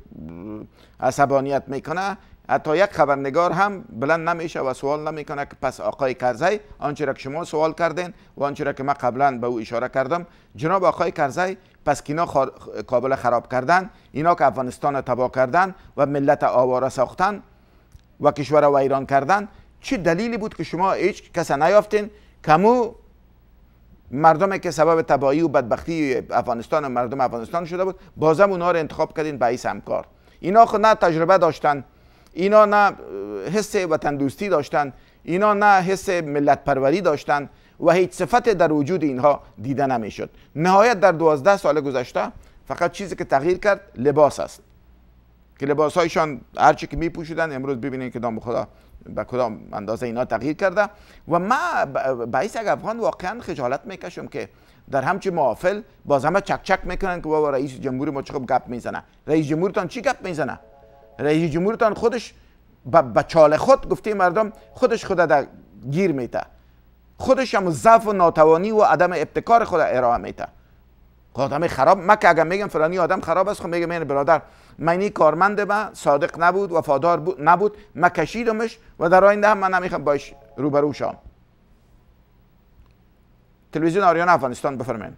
عصبانیت میکنه، حتی یک خبرنگار هم بلند نمیشه و سوال نمیکنه که پس آقای کرزی آنچه را که شما سوال کردین و آنچه را که من قبلا به او اشاره کردم، جناب آقای کرزی پس که اینا کابل خراب کردن، اینا که افغانستان تباه کردن و ملت آواره ساختن و کشور را ویران کردن، چه دلیلی بود که شما هیچ کس نیافتین کمو مردمی که سبب تباهی و بدبختی افغانستان و مردم افغانستان شده بود بازم اونا رو انتخاب کردین به حیث همکار؟ اینا خود نه تجربه داشتن، اینا نه حس وطن دوستی داشتن، اینا نه حس ملت پروری داشتن و هیچ صفت در وجود اینها دیده نمیشد. نهایت در 12 سال گذشته فقط چیزی که تغییر کرد لباس است که لباس هایشان هرچی که می پوشیدن امروز ببینید که نام خدا به کدام اندازه اینا تغییر کرده. و ما باعث یک افغان واقعا خجالت میکشم که در همچین محافل باز همه چک چک میکنن که بابا رئیس جمهور ما چقدر گپ میزنه. رئیس جمهورتان چی گپ میزنه؟ رئیس جمهورتان خودش به چال خود گفته مردم خودش خود در گیر میته، خودش هم ضعف و ناتوانی و عدم ابتکار خود ارائه میته. آدم خراب، من که اگر میگم فلانی آدم خراب است، خب میگم این برادر منی کارمند من صادق نبود، وفادار نبود، من کشیدمش و در آینده هم من نمیخوام باش روبرو شم. تلویزیون آریانا افغانستان، بفرمایید.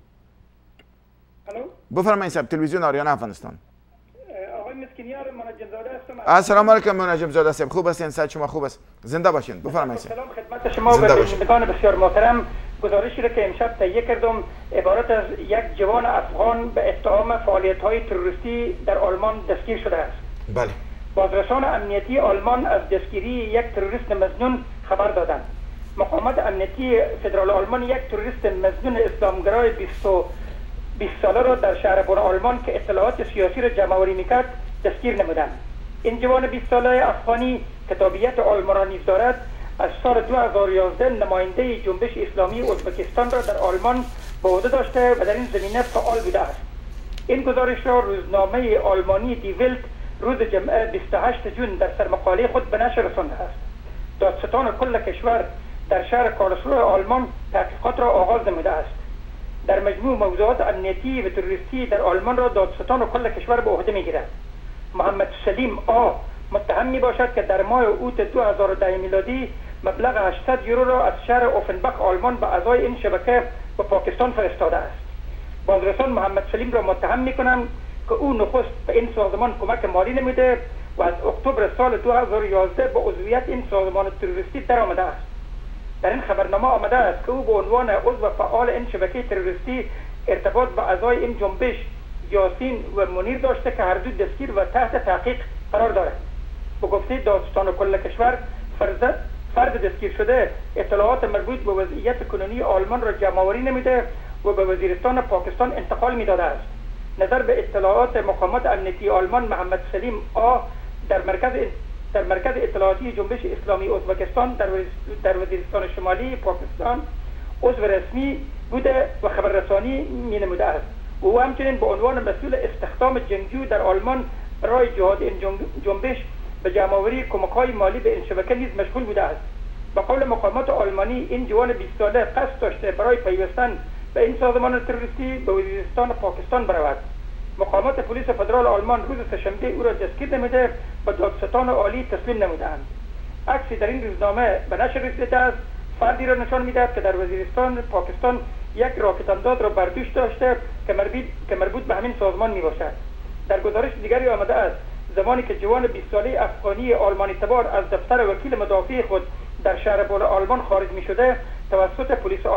بفرمایید صاحب، تلویزیون آریانا افغانستان. آقای مسکینیار منجم زاده هستم. السلام علیکم منجم زاده صاحب، خوب هستین؟ صحت شما خوب است؟ زنده باشین. بفرمایید. سلام خدمت شما و بینندگان بسیار محترم. گزارشی را که امشب تهیه کردم عبارت از یک جوان افغان به اتهام فعالیت‌های تروریستی در آلمان دستگیر شده است. بله. بازرسان امنیتی آلمان از دستگیری یک تروریست مظنون خبر دادند. مقامات امنیتی فدرال آلمان یک تروریست مظنون اسلامگرای 20 ساله را در شهر بن آلمان که اطلاعات سیاسی را جمع‌آوری می‌کرد دستگیر نمودند. این جوان 20 ساله افغانی که تابعیت آلمان را نیز دارد از سال 2011 نماینده جنبش اسلامی ازبکستان را در آلمان به عهده داشته و در این زمینه فعال بوده است. این گزارش را روزنامه آلمانی دی ولت روز جمعه 28 جون در سرمقاله خود به نشر رسانده است. دادستان کل کشور در شهر کارلسروه آلمان تحقیقات را آغاز نموده است. در مجموع موضوعات امنیتی و تروریستی در آلمان را دادستان و کل کشور به عهده میگیرد. محمد سلیم آ متهم می باشد که در ماه اوت 2010 میلادی مبلغ 800 یورو را از شهر اوفنباخ آلمان به اعضای این شبکه به پاکستان فرستاده است. بازرسان محمد سلیم را متهم می کنند که او نخست به این سازمان کمک مالی نموده و از اکتبر سال 2011 به عضویت این سازمان تروریستی در آمده است. در این خبرنامه آمده است که او به عنوان عضو فعال این شبکه تروریستی ارتباط با اعضای این جنبش یاسین و منیر داشته که هر دو دستگیر و تحت تحقیق قرار دارد. به گفته دادستان و کل کشور، فرد دستگیر شده اطلاعات مربوط به وضعیت کنونی آلمان را جمع‌آوری نموده و به وزیرستان پاکستان انتقال می‌داده است. نظر به اطلاعات مقامات امنیتی آلمان، محمد سلیم آ در مرکز اطلاعاتی جنبش اسلامی ازبکستان در وزیرستان شمالی پاکستان عضو رسمی بوده و خبررسانی می‌نموده است. او همچنین به عنوان مسئول استخدام جنگجو در آلمان برای جهاد این جنبش به جمع‌آوری کمک‌های مالی به این شبکه نیز مشغول بوده است. با قول مقامات آلمانی، این جوان 20 ساله قصد داشته برای پیوستن به این سازمان تروریستی به وزیرستان پاکستان برود. مقامات پلیس فدرال آلمان روز سه‌شنبه او را دستگیر نموده و دادستان عالی تسلیم نمودند. عکسی در این روزنامه به نشر رسیده است. فردی را نشان می‌دهد که در وزیرستان پاکستان یک راکت انداز را بر دوش داشته که مربوط به همین سازمان میباشد. در گزارش دیگری آمده است زمانی که جوان 20 ساله افغانی آلمانی تبار از دفتر وکیل مدافع خود در شهر بول آلمان خارج می شده توسط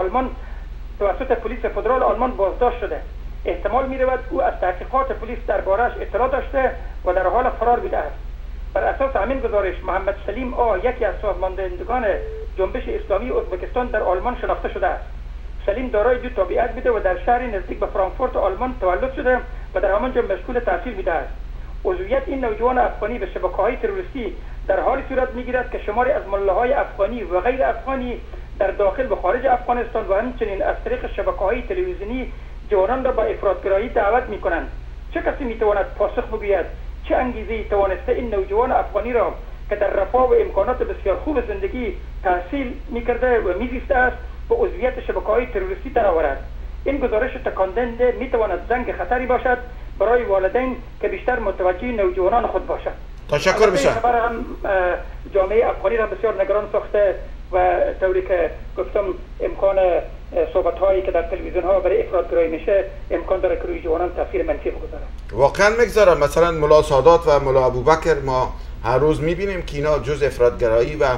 پلیس فدرال آلمان بازداشت شده. احتمال می رود او از تحقیقات پلیس درباره‌اش اطلاع داشته و در حال فرار بوده است. بر اساس همین گزارش محمد سلیم آ یکی از سازماندهندگان جنبش اسلامی ازبکستان در آلمان شناخته شده است. سلیم دارای دو تابعیت بوده و در شهری نزدیک به فرانکفورت آلمان تولد شده و در همانجا مشغول تحصیل بوده است. عضویت این نوجوان افغانی به شبکه‌های تروریستی در حالی صورت می‌گیرد که شماری از ملاهای افغانی و غیر افغانی در داخل و خارج افغانستان و همچنین از طریق شبکه‌های تلویزیونی جوانان را به افراط‌گرایی دعوت می‌کنند. چه کسی می‌تواند پاسخ بگوید چه انگیزه‌ای توانسته این نوجوان افغانی را که در رفاه و امکانات بسیار خوب زندگی تحصیل می‌کرده و می‌زیسته است به عضویت شبکه‌های تروریستی درآورد؟ این گزارش تکاندنده می‌تواند زنگ خطری باشد برای والدین که بیشتر متوجه نوجوانان خود باشند. تشکر بسیار. خبر هم جامعه افغانی را بسیار نگران ساخته و طوری که گفتم امکان صحبت هایی که در تلویزیون ها برای افراط‌گرایی میشه امکان داره که روی جوانان تاثیر منفی بگذاره. واقعا میگذاره. مثلا ملا سادات و ملا ابوبکر ما هر روز میبینیم که اینا جز افراط‌گرایی و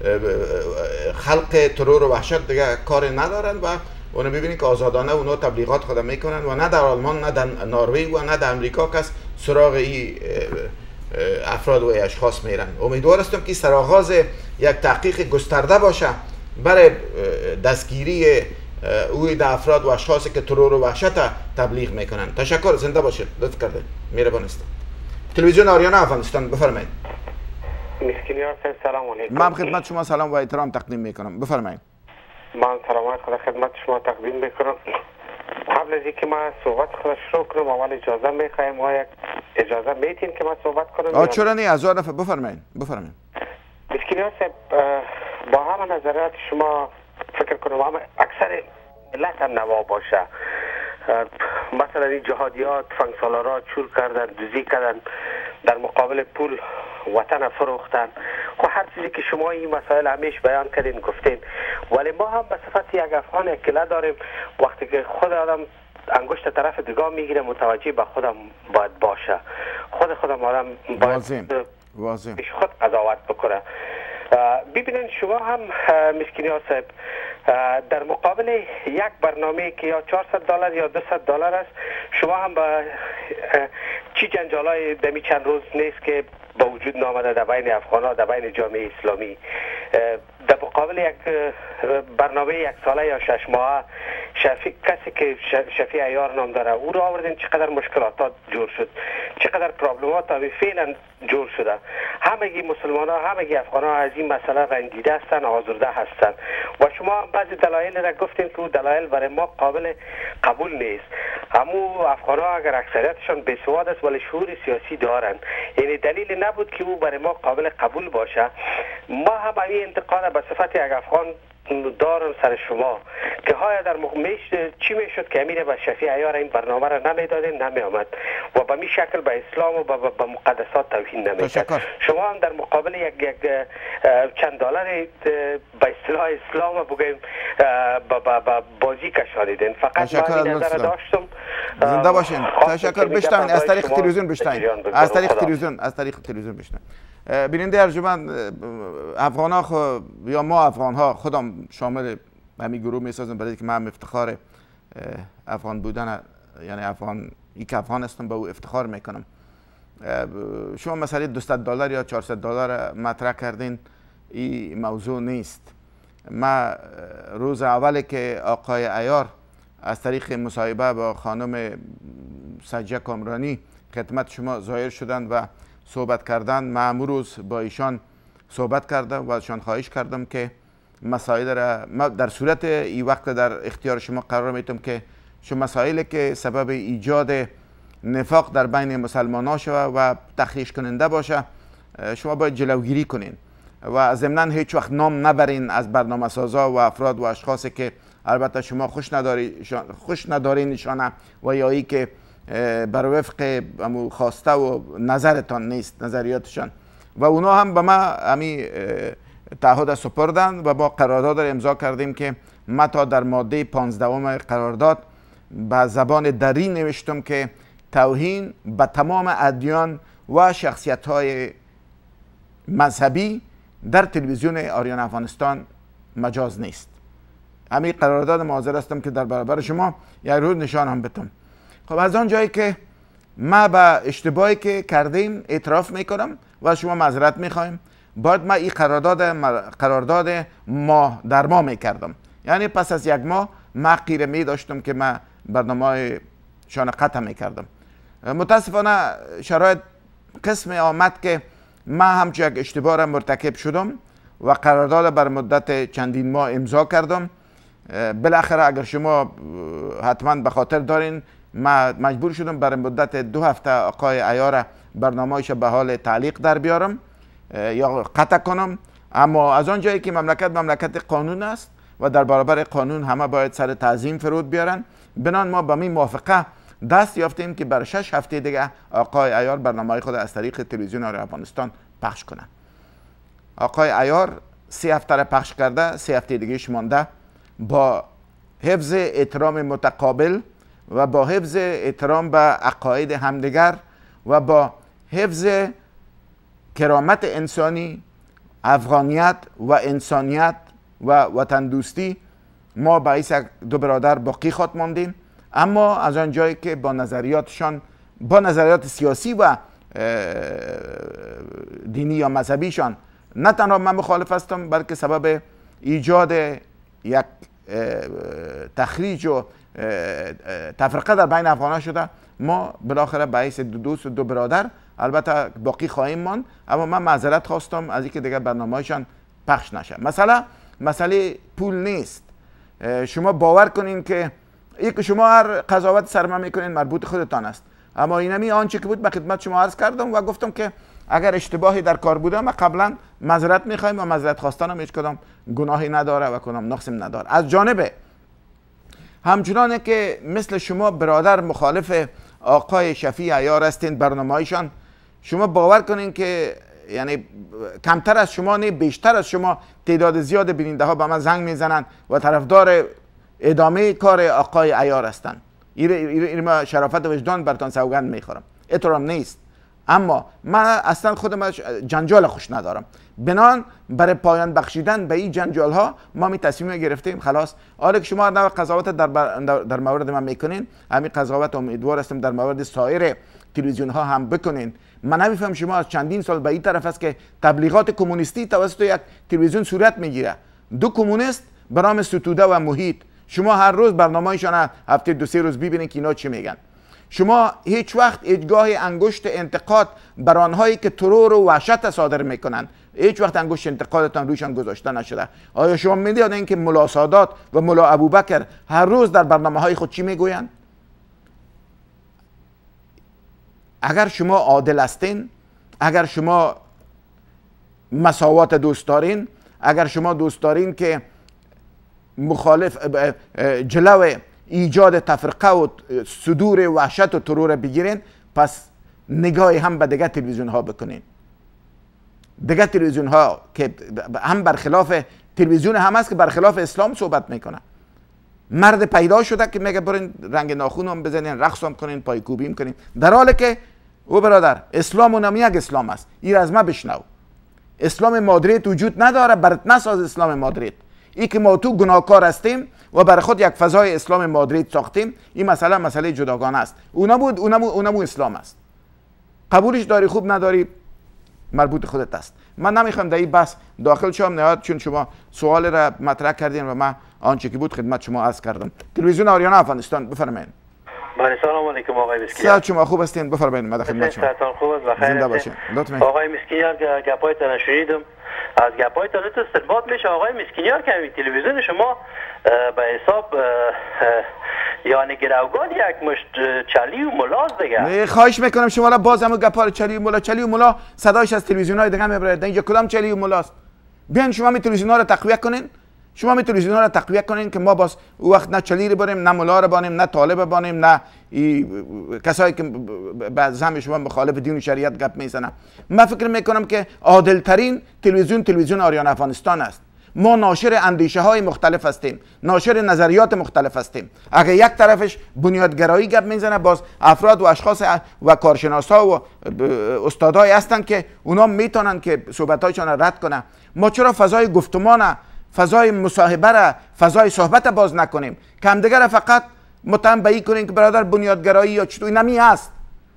خلق ترور و وحشت دیگه کار ندارن و اونو ببینید که آزادانه اونا تبلیغات خود میکنن و نه در آلمان نه در نروژ و نه در امریکا کس سراغ این افراد و اشخاص میرن. امیدوار هستم که سرآغاز یک تحقیق گسترده باشه برای دستگیری اوی در افراد و اشخاصی که ترور و وحشت تبلیغ میکنن. تشکر، زنده باشید، لطف کرده، مهربان است. تلویزیون آریانا افغانستان، بفرمایید. مسکینیار صاحب سلام علیکم. من خدمت شما سلام و احترام تقدیم میکنم، بفرمایید. من سلامت خدا خدمت شما تقدیم میکنم. قبل از اینکه من صحبت خود شروع کنم اول اجازه میخوایم ما یک اجازه میتین که من صحبت کنم؟ چرا نه، از دفعه بفرمایید. مسکینیار صاحب با همه نظرات شما فکر کنم همه اکثر ملت هم نوا باشه. مثلا این جهادیات فنگسالارات شور کردن، دوزی کردن، در مقابل پول وطن فروختن و هر چیزی که شما این مسائل همیشه بیان کردین گفتین، ولی ما هم به صفت یک افغان اکله داریم. وقتی که خود آدم انگشت طرف دیگاه میگیره متوجه به خودم باید باشه. خودم آدم باید واضح پیش خود قضاوت بکنه. ببینین شما هم مسکینیار صاحب در مقابل یک برنامه که یا $400 یا $200 است، شما هم با چی جنجالای دمی چند روز نیست که با وجود نامده در بین افغان‌ها در بین جامعه اسلامی در مقابل یک برنامه یک ساله یا 6 ماهه کسی که شفیع عیار نام داره او را آوردین، چقدر مشکلات جور شد، چقدر پرابلمات فعلا جور شده. همگی مسلمان ها همگی افغان ها از این مسئله رنجیده هستند، آزرده هستند و شما بعضی دلایل را گفتین که دلایل برای ما قابل قبول نیست. همو افغان ها اگر اکثریتشان بیسواد است ولی شعور سیاسی دارند، یعنی دلیل نبود که او برای ما قابل قبول باشه. ما هم این انتقاد به صفت یک افغان دارم سر شما که های در چی میشد که امیر شفیع عیار این برنامه را نمیدادین نمی آمد و به می شکل به اسلام و به مقدسات توهین نمیکرد. شما هم در مقابل یک چند دلار به اصطلاح اسلام بگیم بازی کشانیدین. فقط من این نظر داشتم. زنده باشین. تشکر. بشنوین از طریق تلویزیون بشنوین. از طریق تلویزیون بشنوین. بیننده ارجمند، افغان ها یا ما افغان ها خودم شامل همین گروه میسازم برای که من افتخار افغان بودن، یعنی یک افغان هستم، به او افتخار میکنم. شما مسئله $200 یا $400 مطرح کردین، این موضوع نیست. ما روز اولی که آقای عیار از طریق مصاحبه با خانم سجیه کامرانی خدمت شما ظاهر شدند و صحبت کردن، من امروز با ایشان صحبت کردم و ازشان خواهش کردم که مسائل را ما در صورت این وقت در اختیار شما قرار میتم که شما مسائلی که سبب ایجاد نفاق در بین مسلمان ها شود و تخریش کننده باشه شما باید جلوگیری کنین و ضمناً هیچ وقت نام نبرین از برنامه سازا و افراد و اشخاصی که البته شما خوش ندارینشان و یا ای که بر وفق خواسته و نظرتان نیست نظریاتشان و اونا هم به ما همی تعهد سپردن و با قرارداد امضا کردیم که ما تا در ماده 15 قرارداد به زبان دری نوشتم که توهین به تمام ادیان و شخصیت های مذهبی در تلویزیون آریان افغانستان مجاز نیست. همین قرارداد حاضر هستم که در برابر شما یک روز نشان هم بدم. خب از آن جایی که ما به اشتباهی که کردیم اعتراف میکنم و شما معذرت میخوایم، باید ما این قرارداد ماه در ماه میکردم، یعنی پس از یک ماه ما قیره می داشتم که ما برنامه شان قطع میکردم. متاسفانه شرایط قسم آمد که ما همچون یک اشتباه را مرتکب شدم و قرارداد بر مدت چندین ماه امضا کردم. بالاخره اگر شما حتما به خاطر دارین ما مجبور شدم برای مدت 2 هفته آقای عیار برنامه‌اش به حال تعلیق در بیارم یا قطع کنم، اما از آن جایی که مملکت قانون است و در برابر قانون همه باید سر تعظیم فرود بیارن، بنان ما با می موافقه دست یافتیم که بر 6 هفته دیگه آقای عیار برنامه خود از طریق تلویزیون آریان افغانستان پخش کنه. آقای عیار 3 هفته را پخش کرده، 3 هفته دیگهش مانده. با حفظ احترام متقابل و با حفظ احترام به عقاید همدیگر و با حفظ کرامت انسانی، افغانیت و انسانیت و وطن دوستی، ما باعث 2 برادر باقی خواهد ماندیم. اما از آن جایی که با نظریات سیاسی و دینی یا مذهبیشان نه تنها من مخالف هستم، بلکه سبب ایجاد یک تخریج و تفرقه در بین افغانان شده، ما بالاخره باعث 2 برادر البته باقی خواهیم ماند. اما من معذرت خواستم از اینکه دیگه برنامه‌هایشان پخش نشه. مسئله پول نیست. شما باور کنین که شما هر قضاوت سرما میکنین مربوط خودتان است، اما اینمی آنچه که بود به خدمت شما عرض کردم و گفتم که اگر اشتباهی در کار بوده ما قبلا معذرت میخوایم و معذرت خواستنم هیچ کدام گناهی نداره و کدام نقصی نداره. از جانب همچنانه که مثل شما برادر مخالف آقای شفیع عیار هستین برنامه‌ایشان، شما باور کنین که یعنی کمتر از شما نه بیشتر از شما تعداد زیاد بیننده ها به من زنگ میزنن و طرفدار ادامه کار آقای عیار هستند. این شرافت و وجدان برتان سوگند میخورم، احترام نیست، اما من اصلا خودم جنجال خوش ندارم. بنان برای پایان بخشیدن به این جنجال ها ما می تصمیم گرفتیم خلاص حالا که شما نوع قضاوت در مورد من میکنین، همین قضاوت امیدوار هستم در مورد سایر تلویزیون ها هم بکنین. من نمیفهم شما از چندین سال به این طرف است که تبلیغات کمونیستی توسط یک تلویزیون صورت میگیره. 2 کمونیست به نام ستوده و محیط، شما هر روز برنامه‌ایشان هفته 2-3 روز ببینید که اینا چی میگن. شما هیچ وقت هیچگاه انگشت انتقاد بر آنهایی که ترور و وحشت صادر میکنند هیچ وقت انگشت انتقادتان روشان گذاشته نشده. آیا شما میدونید که ملا سادات و ملا ابوبکر هر روز در برنامه‌های خود چی میگویند؟ اگر شما عادل هستین، اگر شما مساوات دوست دارین، اگر شما دوست دارین که مخالف جلو ایجاد تفرقه و صدور وحشت و ترور بگیرین، پس نگاهی هم به دیگه تلویزیون ها بکنین. دیگه تلویزیون ها که هم برخلاف تلویزیون هم است که برخلاف اسلام صحبت میکنه. مرد پیدا شده که میگه برین رنگ ناخون هم بزنین، رقص هم کنین، پایکوبی هم کنین، در حالی که او برادر اسلام اونم یک اسلام است. این از ما بشنو. اسلام مادریت وجود نداره، برات نساز اسلام مادریت. ای که ما تو گناهکار هستیم و برای خود یک فضای اسلام مادریت ساختیم، این مسئله جداگانه است. اونم اسلام است. قبولش داری خوب نداری مربوط خودت است. من نمیخوام در این بحث داخل شم نهایت، چون شما سوال را مطرح کردین و من آنچه که بود خدمت شما عرض کردم. تلویزیون آریانا افغانستان بفرمایید. بله سلام علیکم آقای مسکینیار. صحت شما خوب هستین؟ بفرمایید. من خدمت شما. صحتتان خوب است؟ بخیر زنده باشین. لطفاً. آقای مسکینیار گپایتان شنیدم. از گپایتان استنباط میشه آقای مسکینیار که تلویزیون شما به حساب یعنی گروگان یک مشت چلی و ملاز دیگه. خواهش میکنم شما را باز هم گپار چلی و ملا صدایش از تلویزیون های دیگه میبره. اینجا کدام چلی و ملاست؟ بیاین شما می تلویزیون ها رو تقویه کنین. شما می تلویزیون ها رو تقویه کنین که ما باز او وقت نه چلی رو بریم، نه ملا رو بانیم، نه طالب بانیم، نه کسایی که بعض هم شما مخالف دین و شریعت گپ میزنن. من فکر میکنم که عادل ترین تلویزیون آریانا افغانستان است. ما ناشر اندیشه های مختلف هستیم، ناشر نظریات مختلف هستیم. اگر یک طرفش بنیادگرایی گپ میزنه، باز افراد و اشخاص و کارشناسا و استادای هستند که اونا میتونن که صحبتایشان را رد کنن. ما چرا فضای گفتمان، فضای مصاحبه را، فضای صحبت باز نکنیم که همدیگر فقط متهم به این کنیم که برادر بنیادگرایی یا چطور؟ اینمی هست.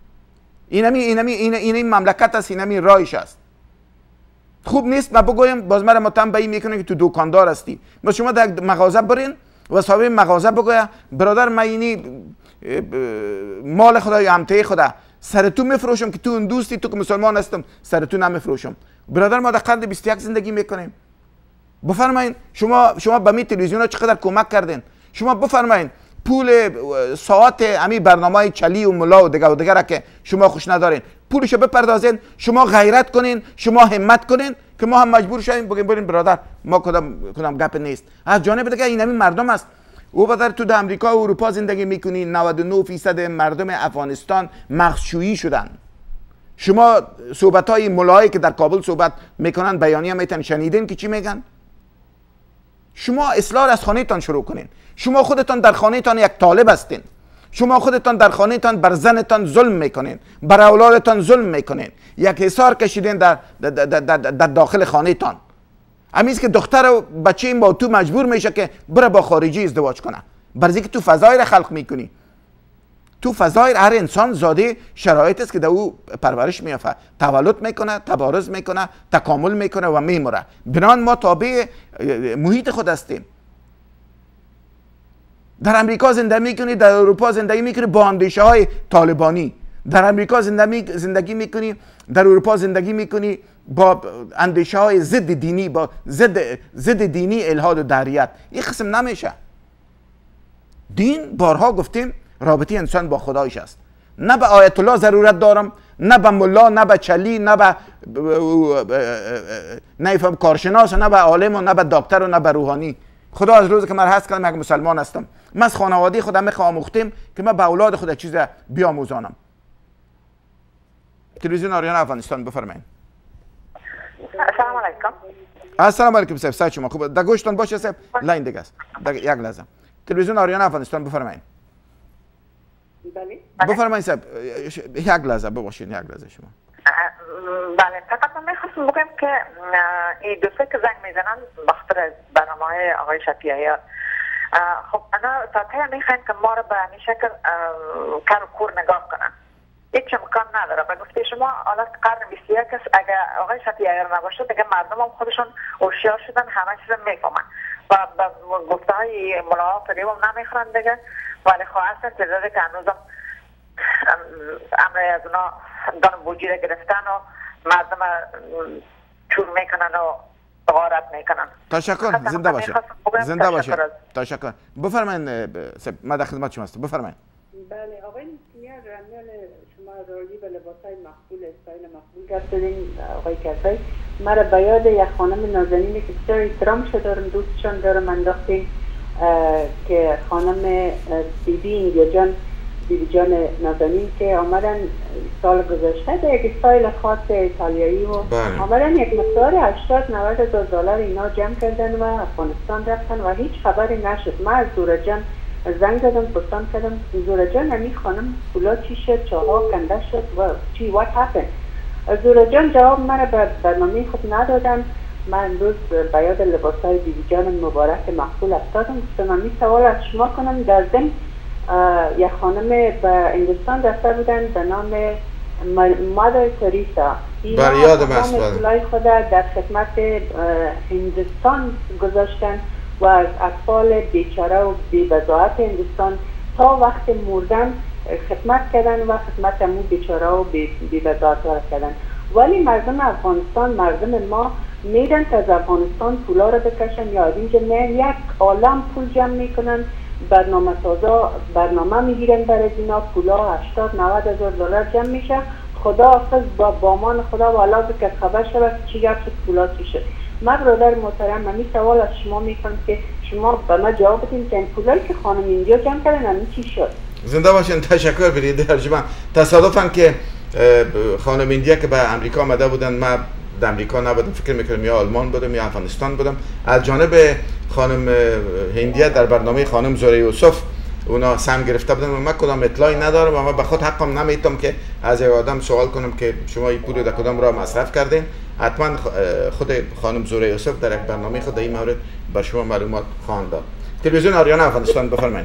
اینمی مملکت است، اینمی رایش است. خوب نیست ما بگویم باز مرا متهم به این میکنه که تو دکاندار هستی. ما شما در مغازه برین و صاحب مغازه بگویا برادر من اینی مال خدا یا امته خدا سر تو میفروشم که تو اون دوستی، تو که مسلمان هستم سر تو نمیفروشم. برادر ما در قرن 21 زندگی میکنیم. بفرمایین شما به می تلویزیون ها چقدر کمک کردین. شما بفرمایین پول ساعت امی برنامه چلی و ملا و دیگر که شما خوش ندارین پولشو بپردازین، شما غیرت کنین، شما همت کنین که ما هم مجبور شویم بگیم برین برادر ما کدام گپ نیست. از جانب دیگه این همین مردم است. او برادر تو در امریکا و اروپا زندگی میکنی، 99% مردم افغانستان مغزشویی شدن. شما صحبت های ملایی که در کابل صحبت میکنن بیانیه میتن شنیدین که چی میگن؟ شما اصلاح از خانه تان شروع کنین. شما خودتان در خانه تان یک طالب هستین. شما خودتان در خانه تان بر زنتان ظلم میکنین، بر اولادتان ظلم میکنین، یک حصار کشیدین در داخل خانه تان. امیز که دختر و بچه این با تو مجبور میشه که بره با خارجی ازدواج کنه، برای که تو فضای را خلق میکنی. تو فضای هر انسان زاده شرایط است که در او پرورش میافته، تولد میکنه، تبارز میکنه، تکامل میکنه و میمره. بنان ما تابع محیط خود هستیم. در امریکا زندگی میکنی، در اروپا زندگی میکنی با اندیشه های طالبانی. در امریکا زندگی میکنی، در اروپا زندگی میکنی با اندیشه های ضد دینی، با ضد دینی، الحاد و دعریت. این قسم نمیشه. دین بارها گفتیم رابطه انسان با خدایش است. نه به آیت الله ضرورت دارم، نه به ملا، نه به چلی، نه به نفهم کارشناس، نه به عالم و نه به دکتر و نه به روحانی. خدا از روز که من هست کردم یک مسلمان هستم. من از خانواده خودم آموختم که من به اولاد خود چیز بیاموزانم. تلویزیون آریانا افغانستان بفرمایید. السلام علیکم. السلام علیکم صاحب، صحت شما خوبه؟ در گوشتان باشه صاحب، لاین دیگه است. یک لحظه. تلویزیون آریانا افغانستان بفرمایید. بفرمایید صاحب، یک لحظه ببخشید، یک لحظه شما. بله، فقط من میخواستم بگم که این دوسته که زنگ میزنن بخاطر برنامه آقای شفیعی، خب انا تا میخواین که ما رو به همین شکل کار و کور نگاه کنن. هیچ امکان نداره. به گفته شما حالا قرن 21 است، اگر آقای شفیعی نباشه دیگه مردم هم خودشون هوشیار شدن، همه چیز میفهمن و به گفته های ملاها فریب هم نمیخورن دیگه. ولی خواهستن تعدادی که هنوزم امر از اونا دان بوجی گرفتن و مردم چور میکنن و غارت میکنن. تشکر، زنده باشه. زنده باشه. تشکر. بفرمایید، من در خدمت شما هستم. بفرمایید. بله آقای مسکینیار، رمیان شما راجع به لباسای مقبول، استایل مقبول گفتین آقای کسایی. مرا به یاد یک خانم نازنینی که بسیار احترامش دارم، دوستشان دارم انداختین که خانم بیبی جان نازنین که آمدن سال گذشته در یک استایل خاص ایتالیایی و آمدن یک مقدار 80-90 دلار اینا جمع کردن و افغانستان رفتن و هیچ خبری نشد. من از زورجان زنگ زدم پرسان کردم زورجان همی خانم پولا چی شد، چاها کنده شد و چی what happened. زورجان جواب من به برنامه خود ندادن. من امروز به یاد لباسای بیبی جان مبارک مقبول افتادم. گفتم می سوال از شما کنم در ضمن یک خانم به انگلستان رفته بودن به نام مادر تریسا. بر یادم است. پولای خود در خدمت هندوستان گذاشتن و از اطفال بیچاره و بی‌بضاعت هندوستان تا وقت مردن خدمت کردن و خدمت امو بیچاره و بی‌بضاعت را کردن. ولی مردم افغانستان، مردم ما میدن که از افغانستان پولا را بکشن یا اینجا نه، یک عالم پول جمع میکنن، برنامه سازا برنامه میگیرن برای اینا، پولا 80-90 هزار دلار جمع میشه. خدا حافظ با بامان خدا والا که خبر شود چی گپ شد، پولا چی شد. من برادر محترم من سوال از شما میکنم که شما به من جواب بدین که این پولایی که خانم اینجا جمع کردن همین چی شد. زنده باشین. تشکر برید ترجمه. تصادفاً که خانم ایندیا که به امریکا آمده بودن، من در امریکا نبودم، فکر میکنم یا آلمان بودم یا افغانستان بودم، از جانب خانم هندیه در برنامه خانم زهره یوسف اونا سهم گرفته بودن و من کدام اطلاعی ندارم و من به خود حقم نمیتونم که از یک آدم سوال کنم که شما این پول در کدام راه مصرف کردین. حتما خود خانم زهره یوسف در یک برنامه خود در این مورد به شما معلومات خواهند داد. تلویزیون آریانا افغانستان، بفرمایید.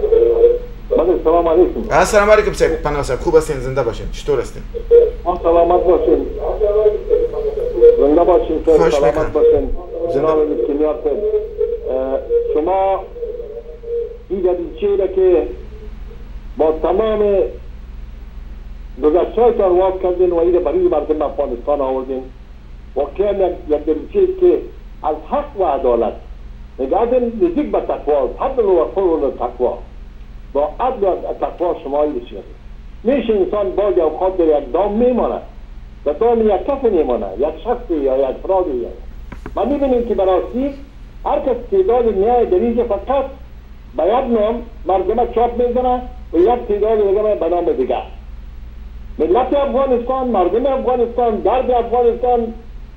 سلام علیکم. السلام علیکم صاحب. پناه صاحب خوب هستین؟ زنده باشین. چطور هستین؟ سلامت باشین. زنده باشین. سلامت باشین. جناب مسکینیار صاحب، شما این دریچه که با تمام گذشته‌هایتان واز کردین و این برای مردم افغانستان آوردین. واقعا یک دریچه که از حق و عدالت نگاهتون نزدیک به تقوا، عدل و قول تقوا، با عدل و تقوا شما بشید. میشه انسان باز اوقات در یک دام میماند، در دام یک کف میماند، یک شخصی یا یک افرادی. ما میبینیم که براستی هر کس تعداد نیای در اینجا فقط به یک نام مردم چاپ میزنه و یک تعداد دیگه به نام دیگه. ملت افغانستان، مردم افغانستان، درد افغانستان،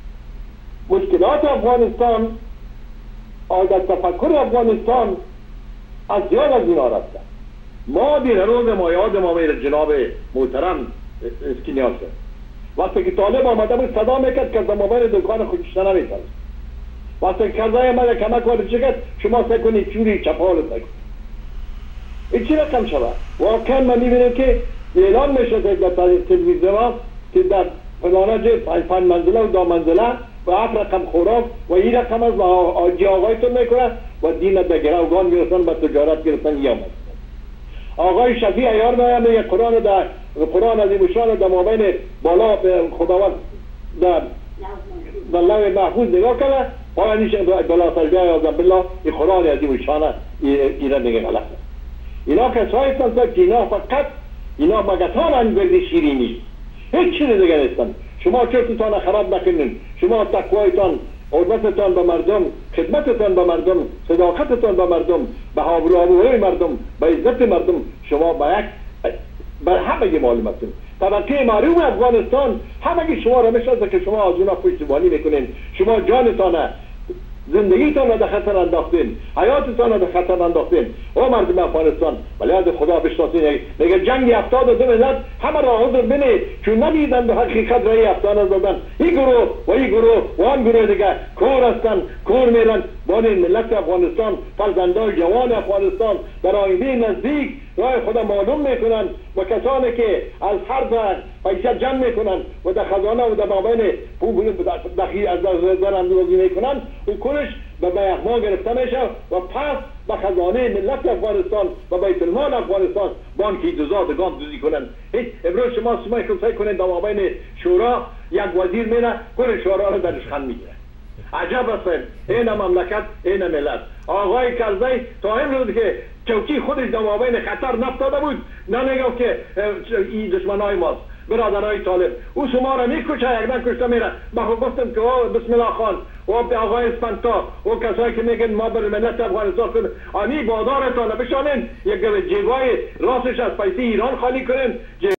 مشکلات افغانستان، عادت تفکر افغانستان از زیاد از اینا رفته. ما دیر روز ما یاد ما میره جناب محترم اسکینیار صاحب، وقتی که طالب آمده بود صدا میکرد که در موبایل دکان خودشته نمیتونه. وقتی که کردای من کمک وارد شکست شما سکنید چوری چپال سکنید. این چی رقم شود؟ واقعا من میبینم که اعلان میشه در تلویزیون که در فلانه جه 5 منزله و 2 منزله و 7 رقم خوراک و این رقم از آجی آقایتون میکنه و دین در گروگان میرسن به تجارت گرفتن یا مست. آقای شفیع ایار میگه میگه قرآن از این مشان در مابین بالا خداوند در لوح محفوظ نگاه کنه پایانیش بلا سجده اعوذ بالله این قرآن از این مشان اینا دیگه غلطه. اینا کسایی هستند که اینا فقط اینا مگتان انگردی شیرینی هیچ چیز دیگه نیستن. شما چرتتان خراب نکنین، شما تقوایتان، حرمتتان به مردم، خدمتتان به مردم، صداقتتان به مردم، به آبروی مردم، به عزت مردم، شما به یک بر همه معلومتون طبقه معروف افغانستان همه شما را میشناسه که شما از اونا پشتیبانی میکنین. شما جانتان زندگیتان را در خطر انداختین، حیاتتان را در خطر انداختین. او مردم افغانستان ولی از خدا بشناسین. میگه جنگ 72 ملت همه را حضور بینید چون ندیدن به حقیقت رای افغان دادن. این گروه و این گروه و آن گروه دیگه کور هستن، کور میرن. بانی ملت افغانستان، فرزندان جوان افغانستان در آینده نزدیک رای خدا معلوم میکنن و کسانی که از هر در پیسه جمع میکنن و در خزانه و در مابین دخیل از در اندازی میکنن و کنش به بیعما گرفته میشه و پس به خزانه ملت افغانستان و بیت المال افغانستان بانکی دزادگان دوزی کنن. هیچ امروز شما سمای کنسای کنین در مابین شورا یک وزیر میره کنه شورا رو درش خند میگیره. عجب است این مملکت این ملت. آقای کرزی تا امروز که چوکی خودش در مابین خطر نفتاده بود نمیگفت که این دشمنای ماست. برادرای طالب او شما را میکشه یک نکشته میره. من خود گفتم که بسم الله خان و آقای اسپنتا و کسایی که میگن ما بر ملت افغانستان کنیم آنی بادارتان بشانین یک جیبای راستش از پیسی ایران خالی کنین،